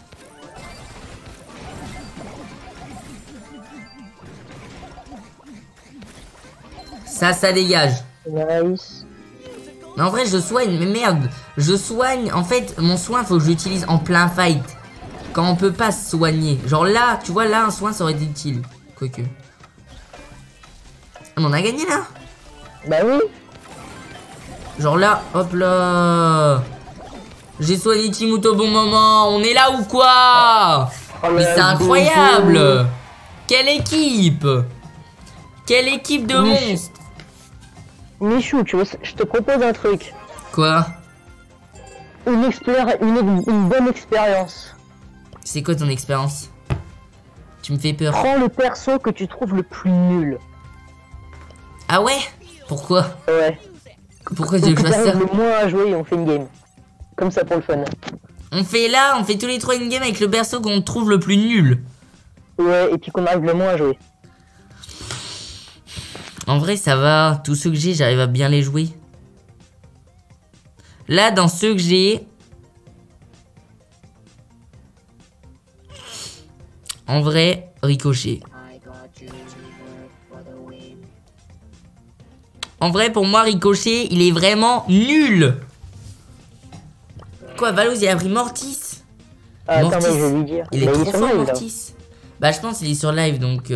Ça dégage.
Nice.
Mais en vrai, je soigne, mais merde. Je soigne, en fait, mon soin, faut que je l'utilise en plein fight. Quand on peut pas se soigner. Genre là, tu vois, là, un soin, ça aurait été utile. Quoique. Ah, mais on a gagné, là?
Bah oui.
Genre là, hop là. J'ai soigné Timout au bon moment. On est là ou quoi?
Oh,
mais c'est incroyable. Quelle équipe. Quelle équipe de monstres.
Michou, tu vois, je te propose un truc.
Quoi?
Une bonne expérience.
C'est quoi ton expérience? Tu me fais peur.
Prends le perso que tu trouves le plus nul.
Ah ouais? Pourquoi?
Ouais.
Pourquoi tu veux que je fasse ça?
Le moins à jouer et on fait une game. Comme ça pour le fun.
On fait tous les 3 une game avec le perso qu'on trouve le plus nul.
Ouais, et puis qu'on arrive le moins à jouer.
En vrai, ça va. Tous ceux que j'ai, j'arrive à bien les jouer. Là, dans ceux que j'ai... En vrai, Ricochet. En vrai, pour moi, Ricochet, il est vraiment nul. Quoi, Valouz, il a pris Mortis?
Ah,
Mortis,
attends, mais je vais lui dire.
il est
bah,
trop fort,
live,
Mortis. Bah, je pense qu'il est sur live, donc...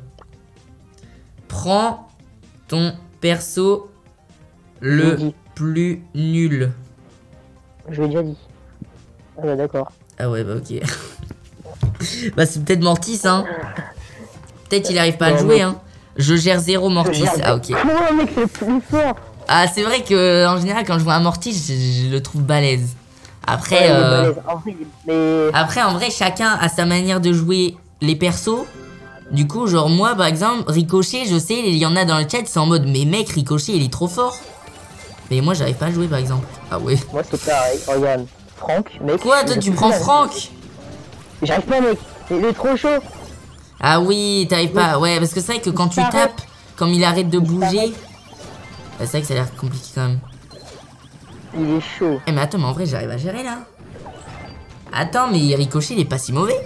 Prends ton perso le plus nul.
Je l'ai déjà dit. Ah bah d'accord.
Ah ouais, bah ok. Bah c'est peut-être Mortis, hein. Peut-être il arrive pas à le jouer, hein. Je gère 0 Mortis. Ah ok.
Comment mec, c'est plus fort.
Ah c'est vrai que en général quand je vois un Mortis, je le trouve balèze. Après, après en vrai chacun a sa manière de jouer les persos. Du coup genre moi par exemple Ricochet, je sais il y en a dans le chat c'est en mode mais mec Ricochet il est trop fort. Mais moi j'arrive pas à jouer par exemple. Ah ouais.
Moi c'est pareil. Regarde, Franck, mec.
Quoi toi tu prends Franck?
J'arrive pas mec, il est trop chaud.
Ah oui, t'arrives pas. Ouais, parce que c'est vrai que quand tu tapes, comme il arrête de bouger, bah, c'est vrai que ça a l'air compliqué quand même.
Il est chaud.
Eh mais attends, mais en vrai j'arrive à gérer là. Attends, mais Ricochet il est pas si mauvais.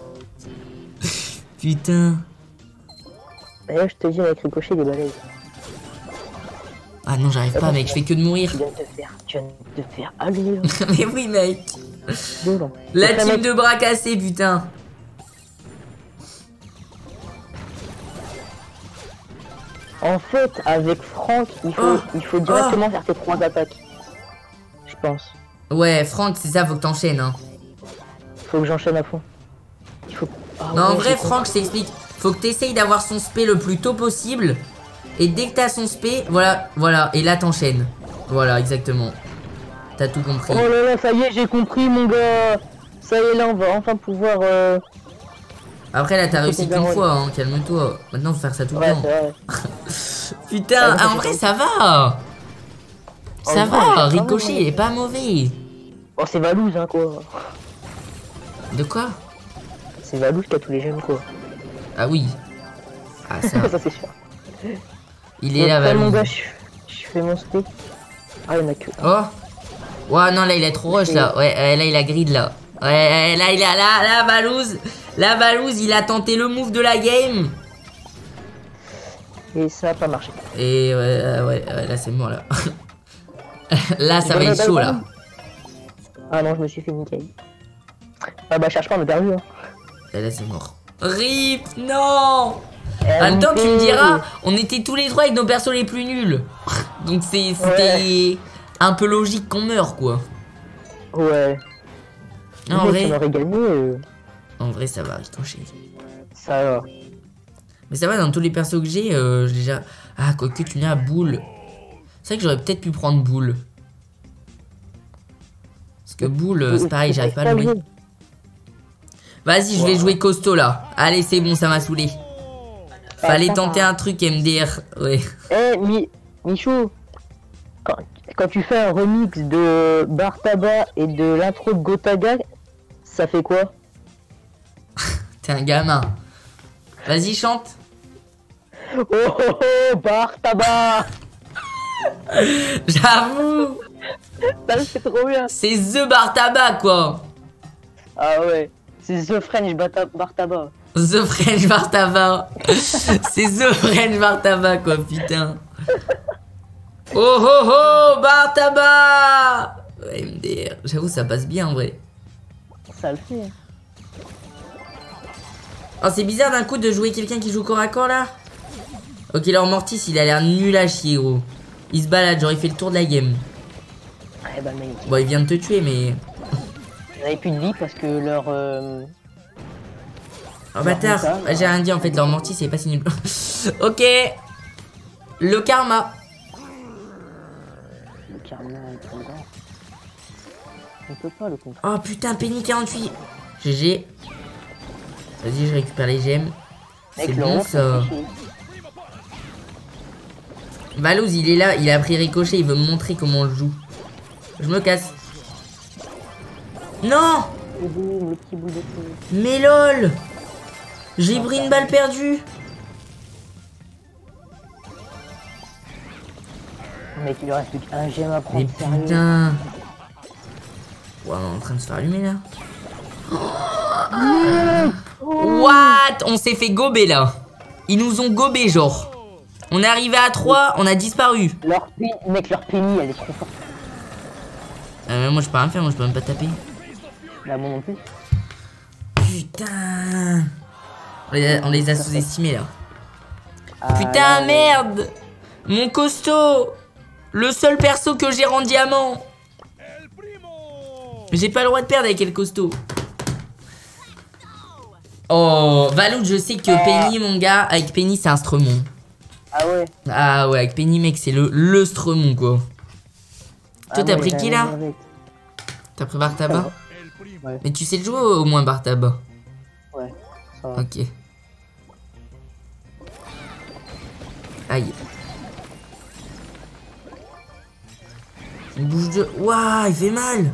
Putain.
D'ailleurs je te dis avec Ricochet il est balèze.
Ah non j'arrive pas mec, je fais que de mourir.
Tu viens de te faire aller.
Mais oui mec. La team de bras cassés putain.
En fait avec Franck il faut directement faire tes 3 attaques. pense.
Ouais, Franck, c'est ça, faut que t'enchaînes. Hein.
Faut que j'enchaîne à fond. Il faut... Ah,
Non, en
ouais,
vrai,
j'ai
Franck, je t'explique. Faut que t'essayes d'avoir son spé le plus tôt possible. Et dès que t'as son spé, voilà, et là t'enchaînes. Voilà, exactement. T'as tout compris.
Oh là là, ça y est, j'ai compris, mon gars. Ça y est, là, on va enfin pouvoir...
Après, là, t'as réussi qu'une
Baron.
fois, hein, calme-toi. Maintenant, faut faire ça tout le
Ouais,
temps.
c'est vrai.
Putain,
Ouais,
ah, en vrai, ça va. Ça
En vrai,
va,
j'ai pas
Ricochet,
mal.
il est pas mauvais.
Oh, c'est Valouz, hein, quoi.
De quoi?
C'est Valouz qui a tous les gemmes, quoi.
Ah oui. Ah, ça.
Ça, c'est sûr.
Il est là,
Mon
Valou.
gars, je fais mon spé. Ah, il y en a que...
Oh. Ouais, non, là, il est trop rush, là. Ouais, là, il a grid, là. Ouais, là, il a... Là, Valouz. Là, Valouz, il a tenté le move de la game.
Et ça a pas marché.
Et ouais, là, c'est mort, là. Là, ça va être chaud, là.
Ah non, je me suis fait niquer. Ah bah, cherche pas, on a perdu, hein.
Et là, c'est mort. RIP, non. En même temps, tu me diras, on était tous les trois avec nos persos les plus nuls. Donc c'était un peu logique qu'on meure, quoi.
Ouais.
En
Mais
vrai,
on aurait gagné,
en vrai, ça va, Ricochet.
ça va.
Mais ça va, dans tous les persos que j'ai déjà... Ah, quoique tu n'as Boule. C'est vrai que j'aurais peut-être pu prendre Boule. Parce que Boule, c'est pareil, j'arrive pas à le jouer. Vas-y, je vais jouer costaud, là. Allez, c'est bon, ça m'a saoulé. Fallait tenter un truc, MDR. Ouais.
Eh, Michou, quand tu fais un remix de Bartaba et de l'intro de Gotaga, ça fait quoi?
T'es un gamin. Vas-y, chante.
Oh oh oh, Bartaba.
J'avoue.
Ça c'est trop bien.
C'est The Bartaba, quoi.
Ah ouais, c'est The French Bartaba.
The French Bartaba. C'est The French Bartaba, quoi, putain. Oh oh oh, Bartaba. Ouais, MDR. J'avoue, ça passe bien, en vrai.
Ça le fait.
Oh, c'est bizarre d'un coup de jouer quelqu'un qui joue corps à corps, là. Ok, leur Mortis, il a l'air nul à chier, gros. Il se balade, genre, il fait le tour de la game.
Eh bah mec,
Bon, il vient de te tuer, mais...
ils avaient plus de vie parce que leur...
Oh, bâtard. Ah, j'ai rien dit, en fait, leur Mortis, c'est pas si nul. Ok. Le karma.
Le karma est trop grand. On peut pas le comprendre.
Oh, putain, Penny 48. GG. Vas-y, je récupère les gemmes. C'est bon, ça. Valouz, il est là, il a pris Ricochet, il veut me montrer comment on le joue. Je me casse. Non!
Et boum, le petit bout de feu.
Mais lol! J'ai pris une balle perdue.
Mec, il lui reste plus qu'un gemme à
Mais
prendre. Sérieux.
putain! Ouais, on est en train de se faire allumer là. What? On s'est fait gober là. Ils nous ont gobé, genre. On est arrivé à 3, on a disparu.
Mec, leur penny, elle est trop forte.
Moi, je peux rien faire, moi, je peux même pas taper.
Là, moi non plus.
Putain! On les a sous-estimés là.
Ah,
Putain,
là,
merde! Mon costaud! Le seul perso que j'ai en diamant! J'ai pas le droit de perdre avec le costaud. Oh, Valoud, je sais que Penny, mon gars, avec Penny, c'est un Stremon.
Ah ouais.
Ah ouais, avec Penny, mec, c'est le Stremon, quoi. Toi, t'as
ouais,
pris qui, là? T'as pris Bartaba?
Ouais.
Mais tu sais le jouer au moins, Bartaba?
Ouais, ça va.
Ok. Aïe. Une bouche de... Waouh, il fait mal.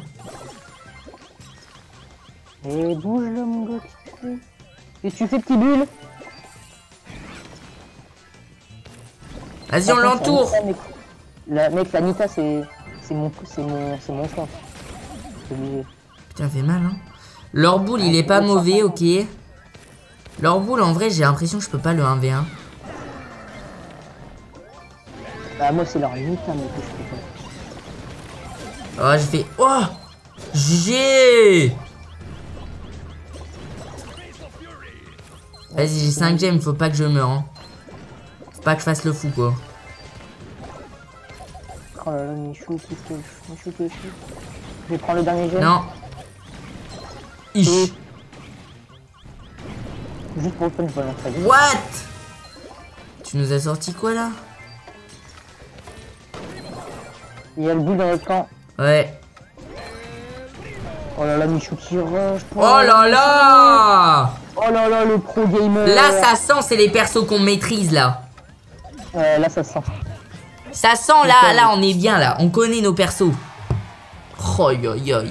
Et bouge là, mon gars, qu'est-ce que tu fais, petit bulle?
Vas-y, on l'entoure.
Mec, la Nita, c'est mon choix. C'est obligé.
Putain, fait mal, hein. Leur boule, il est pas mauvais, ok. Leur boule, en vrai, j'ai l'impression que je peux pas le 1v1.
Bah, moi, c'est leur Nita, mais que je peux pas.
Oh, j'ai fait... Oh, GG. Vas-y, j'ai 5 gemmes, faut pas que je meure, hein. Faut pas que je fasse le fou, quoi.
Oh là là, Michou qui touche. Michou qui touche. Je vais prendre le dernier jeu.
Non. Ich.
Juste pour le fun, je vais lancer.
What? Tu nous as sorti quoi là?
Il y a le bout dans notre camp.
Ouais.
Oh là là, Michou qui rush.
Oh là là!
Oh là là, le pro gamer.
Là, ça sent, c'est les persos qu'on maîtrise là.
Ouais, là, ça sent.
Ça sent là, on est bien là. On connaît nos persos. Oh yo yo.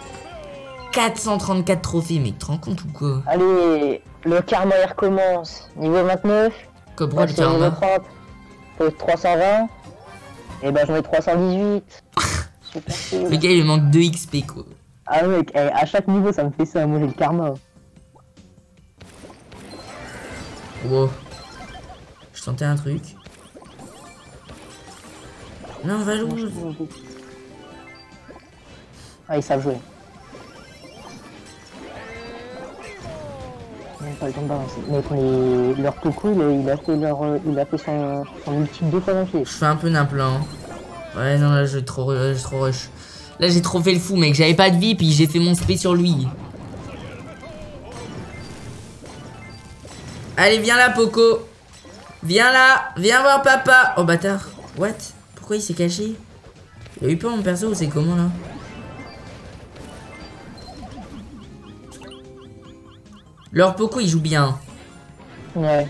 434 trophées, mec, tu te rends compte ou quoi?
Allez, le karma il recommence. Niveau 29.
Cobra le
Niveau
karma.
30. Faut 320. Et bah, j'en ai 318. Super cool.
Le gars, il lui manque 2 XP quoi.
Ah mec, à chaque niveau ça me fait ça, moi j'ai le karma.
Wow. Je sentais un truc. Non, Valou.
Ah, ils savent jouer. Même pas le temps de balancer. Mais pour leur coucou, il a fait son multiple 2 fois d'affilée.
Je fais un peu d'implant. Ouais, non, là, j'ai trop rush. Là, j'ai trop fait le fou, mec. J'avais pas de vie, puis j'ai fait mon spé sur lui. Allez, viens là, Poco. Viens là. Viens voir papa. Oh, bâtard. What? Pourquoi il s'est caché? Il a eu peur, mon perso, ou c'est comment, là? Leur Poco, il joue bien.
Ouais.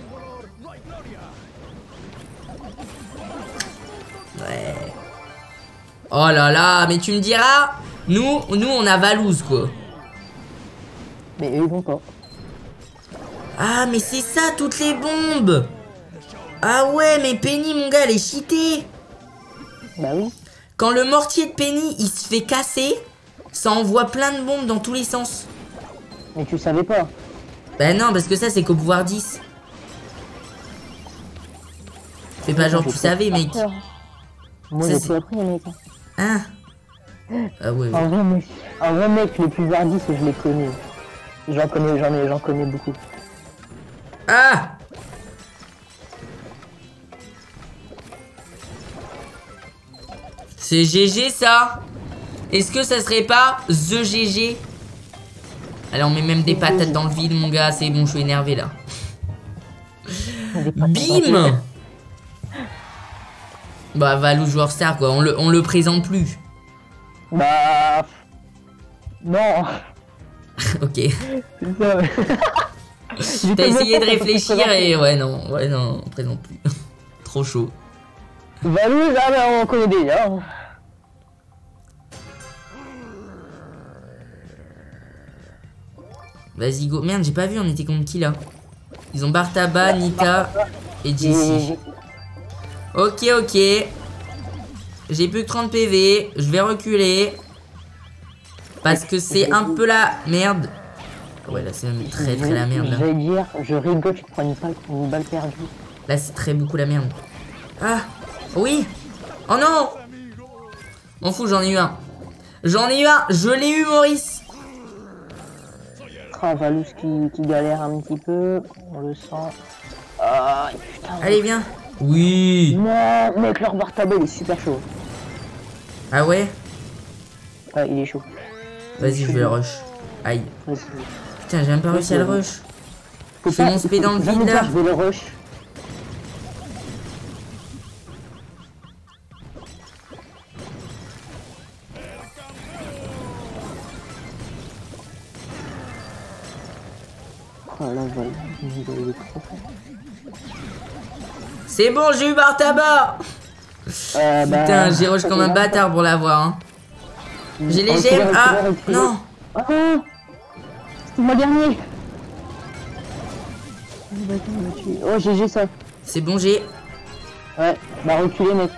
Ouais. Oh là là, mais tu me diras, nous on a Valouz quoi.
Mais eux ils vont pas.
Ah mais c'est ça toutes les bombes. Ah ouais mais Penny mon gars elle est cheatée.
Bah oui.
Quand le mortier de Penny il se fait casser, ça envoie plein de bombes dans tous les sens.
Mais tu savais pas.
Bah non parce que ça c'est qu'au pouvoir 10. Fais pas genre tu savais mec.
Moi j'ai tout appris mec.
Hein? Ah ouais.
En vrai mec, les plus hardis je les connais. J'en connais beaucoup.
Ah! C'est GG ça? Est-ce que ça serait pas The GG? Allez on met même des patates dans le vide mon gars, c'est bon je suis énervé là. Bim! Bah Valou joueur star quoi, on le présente plus.
Bah... Non.
Ok.
C'est ça.
T'as essayé de réfléchir et ouais non, on présente plus. Trop chaud.
Valou, là bah, on connaît déjà.
Vas-y go. Merde j'ai pas vu on était contre qui là? Ils ont Bartaba, Nita et Jessie. Ok. J'ai plus que 30 PV. Je vais reculer. Parce que c'est un peu la merde. Ouais là c'est même très la merde là.
Je vais dire, je rigole, tu prends une balle perdue.
Là c'est très beaucoup la merde. Ah oui. Oh non. M'en fous j'en ai eu un. Je l'ai eu Maurice.
Ah Valous qui galère un petit peu. On le sent. Ah putain.
Allez viens. Oui.
Non mec leur Bartaba il est super chaud.
Ah ouais.
Ouais il est chaud.
Vas-y je vais le rush. Aïe. Putain j'ai même pas réussi à le rush. Je fais mon spé dans le vide là.
Je vais le rush. Oh là voilà, il est trop fort.
C'est bon j'ai eu Bartaba. Putain j'ai rush comme un bâtard pour l'avoir hein. J'ai les gemmes. Ah non.
Ah c'était moi dernier. Oh GG ça.
C'est bon j'ai.
Ouais bah reculez mec.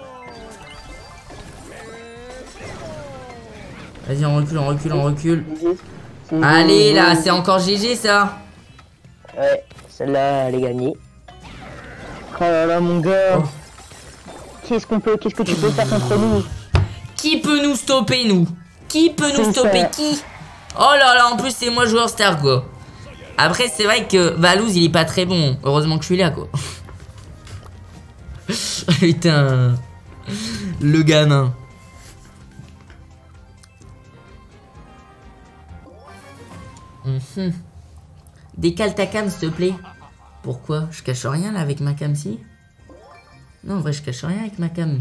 Vas-y on recule. Allez là c'est encore GG ça.
Ouais celle-là elle est gagnée. Oh là là mon gars.
Oh.
Qu'est-ce que tu peux faire contre nous?
Qui peut nous stopper nous? Qui peut nous stopper? Qui? Oh là là en plus c'est moi joueur star quoi. Après c'est vrai que Valouz il est pas très bon. Heureusement que je suis là quoi. Putain. Le gamin. Décale ta cam s'il te plaît. Pourquoi? Je cache rien là avec ma cam si? Non en vrai je cache rien avec ma cam.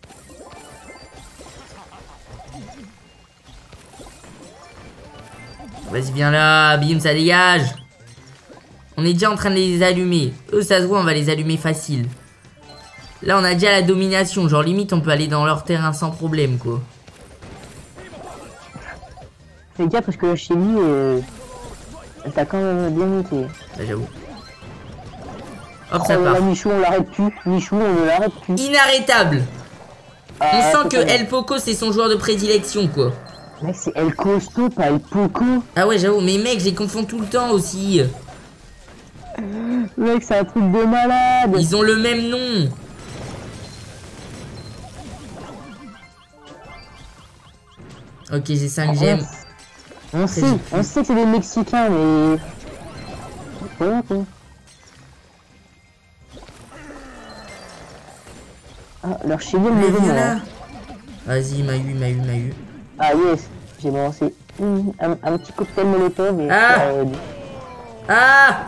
Vas-y viens là, bim ça dégage. On est déjà en train de les allumer. Eux ça se voit on va les allumer facile. Là on a déjà la domination, genre limite on peut aller dans leur terrain sans problème quoi.
Fais gaffe parce que chez lui, elle t'a quand même bien monté.
Bah j'avoue. Hop
Oh,
ça part.
là, Michou on l'arrête plus, Michou on ne l'arrête plus.
Inarrêtable.
Ah,
On sent que
totalement.
El Poco c'est son joueur de prédilection quoi.
Mec c'est El Costo, pas El Poco.
Ah ouais j'avoue, mais mec j'ai confonds tout le temps aussi.
Mec c'est un truc de malade.
Ils ont le même nom. Ok j'ai 5 gemmes.
On sait que c'est des Mexicains mais... Ouais, quoi. Ah, leur chevalier
Mais
me
viens
veut
là.
là.
Vas-y m'a eu.
Ah yes, j'ai balancé un petit cocktail molotov et...
Ah. Ah.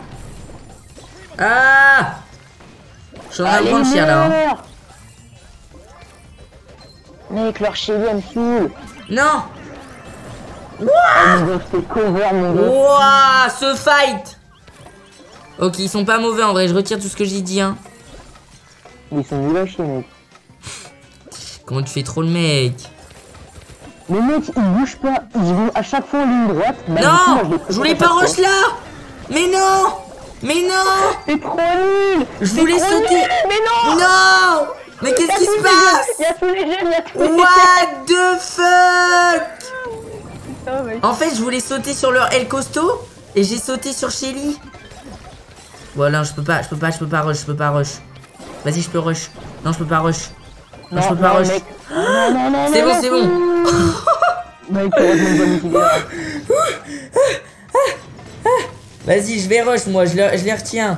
Ah. Je suis en train de prendre cher là. Hein.
Mec, leur chevalier elle me saoule.
Non.
Ah mon gars, c'est cover mon gars.
Wouah, ce fight. Ok ils sont pas mauvais en vrai, je retire tout ce que j'ai dit hein.
Ils sont nuls à chier mec.
Comment tu fais trop le mec?
Les mecs ils bougent pas, ils vont à chaque fois en ligne droite. Bah, du coup,
Non,
moi,
je voulais pas rush là. Mais non. Mais non.
C'est trop nul.
Je voulais sauter.
Mais non.
Non. Mais qu'est-ce qui se passe?
Il y a tous les jeunes, il y a tous les jeunes.
What the fuck?
Putain, mec.
En fait, je voulais sauter sur leur El Costo et j'ai sauté sur Shelly. Voilà, je peux pas rush. Vas-y, je peux rush. Non, je peux pas rush. Non, je peux pas rush.
Mec. Non,
C'est bon, c'est bon.
Mec, heureusement que Bonnie est là.
Vas-y, je vais rush, moi, je les retiens.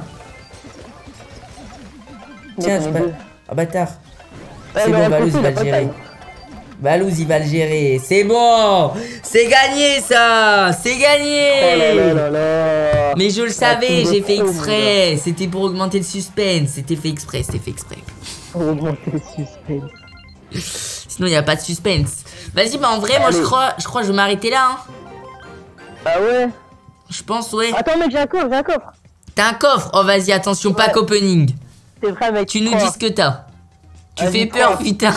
Tiens, je peux... Ah, bâtard. C'est bon, Valouz, il va le gérer. Valouz, il va le gérer. C'est bon. C'est gagné, ça. C'est gagné.
Oh là là là.
Mais je le savais,
tout
j'ai
de
fait
fou,
exprès. C'était pour augmenter le suspense. C'était fait exprès.
Pour augmenter le suspense.
Sinon, il n'y a pas de suspense. Vas-y, bah en vrai, moi, je crois que je vais m'arrêter là. Hein.
Ah ouais.
Je pense, ouais.
Attends, mec, j'ai un coffre.
T'as un coffre. Oh, vas-y, attention, pack opening.
C'est vrai, mec.
Tu nous dis ce que t'as. Tu
Vas-y,
fais peur,
crois.
putain.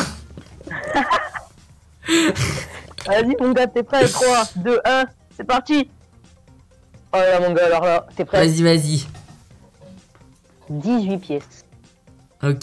Vas-y, mon gars, t'es prêt? 3, 2, 1, c'est parti. Oh là, mon gars, alors là, t'es prêt?
Vas-y.
18 pièces.
Ok.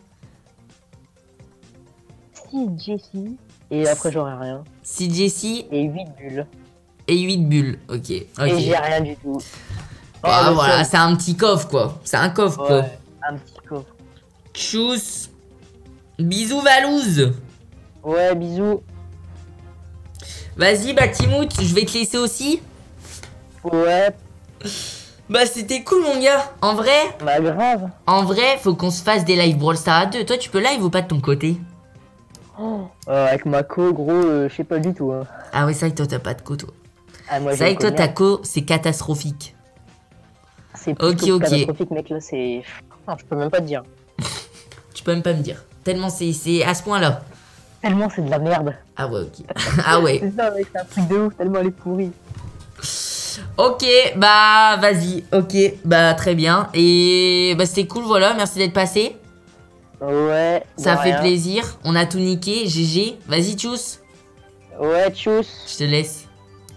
6 Jessie. Et après, j'aurai rien.
6 Jessie
Et 8 bulles.
et 8 bulles. Ok.
Et j'ai rien du tout.
Ah,
le
voilà,
seul.
c'est un petit coffre, quoi. C'est un coffre, quoi.
Ouais, un petit coffre.
Tchuss. Bisous, Valouz.
Ouais, bisous.
Vas-y, bah, Timout, je vais te laisser aussi.
Ouais,
Bah, c'était cool, mon gars. En
bah grave.
vrai, faut qu'on se fasse des live Brawl Stars à deux. Toi, tu peux live ou pas de ton côté?
Avec ma co, gros, je sais pas du tout. Hein.
Ah, ouais, c'est vrai que toi, t'as pas de co, toi.
Ah, moi,
C'est vrai que toi, ta co, c'est catastrophique.
C'est
Ok,
plutôt
ok.
catastrophique, mec, là, c'est... Non, je peux même pas te dire.
Tu peux même pas me dire. Tellement c'est à ce point-là.
Tellement c'est de la merde.
Ah ouais, ok. Ah ouais.
C'est ça, mec, c'est un truc de ouf, tellement elle est pourrie.
Ok, bah vas-y. Ok, bah très bien. Et bah c'était cool, voilà. Merci d'être passé.
Ouais.
Ça
de
fait
rien.
plaisir. On a tout niqué. GG. Vas-y, tchuss.
Ouais, tchuss.
Je te laisse.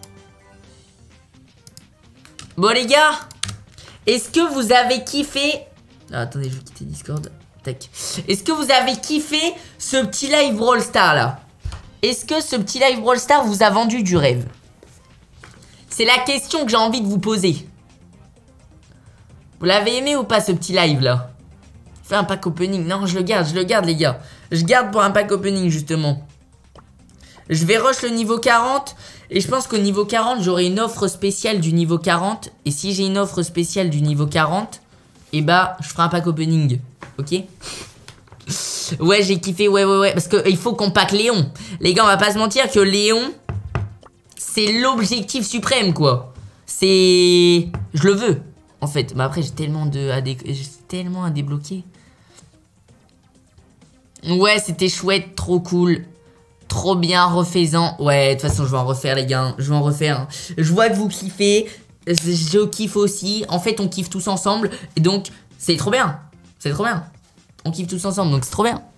Bon les gars, est-ce que vous avez kiffé... Ah, attendez, je vais quitter Discord. Tac. Est-ce que vous avez kiffé ce petit live Brawl Stars là? Est-ce que ce petit live Brawl Stars vous a vendu du rêve? C'est la question que j'ai envie de vous poser. Vous l'avez aimé ou pas ce petit live là? Fais un pack opening. Non, je le garde les gars. Je garde pour un pack opening justement. Je vais rush le niveau 40. Et je pense qu'au niveau 40, j'aurai une offre spéciale du niveau 40. Et si j'ai une offre spéciale du niveau 40, et bah, je ferai un pack opening. Ok? Ouais, j'ai kiffé, ouais. Parce que il faut qu'on pack Léon. Les gars, on va pas se mentir que Léon, c'est l'objectif suprême, quoi. C'est... Je le veux, en fait. Mais après, j'ai tellement à débloquer. Ouais, c'était chouette, trop cool. Trop bien, refaisant. Ouais, de toute façon, je vais en refaire, les gars. Je vais en refaire. Je vois que vous kiffez. Je kiffe aussi. En fait, on kiffe tous ensemble. Et donc, c'est trop bien. C'est trop bien. On kiffe tous ensemble, donc c'est trop bien.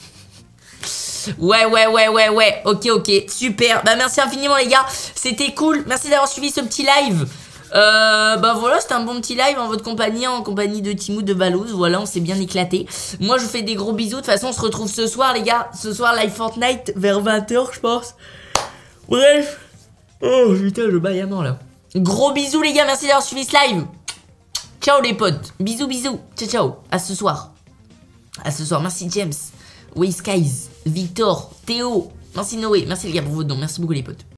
Ouais. Ok. Super. Bah, merci infiniment, les gars. C'était cool. Merci d'avoir suivi ce petit live. Bah voilà, c'était un bon petit live en votre compagnie, en compagnie de Timou, de Valouz. Voilà, on s'est bien éclaté. Moi, je vous fais des gros bisous. De toute façon, on se retrouve ce soir, les gars. Ce soir, live Fortnite, vers 20h, je pense. Bref. Oh putain, je baille à mort là. Gros bisous, les gars. Merci d'avoir suivi ce live. Ciao, les potes. Bisous. Ciao. À ce soir. Merci, James. Skies, Victor, Théo. Merci, Noé. Merci, les gars, pour votre don. Merci beaucoup, les potes.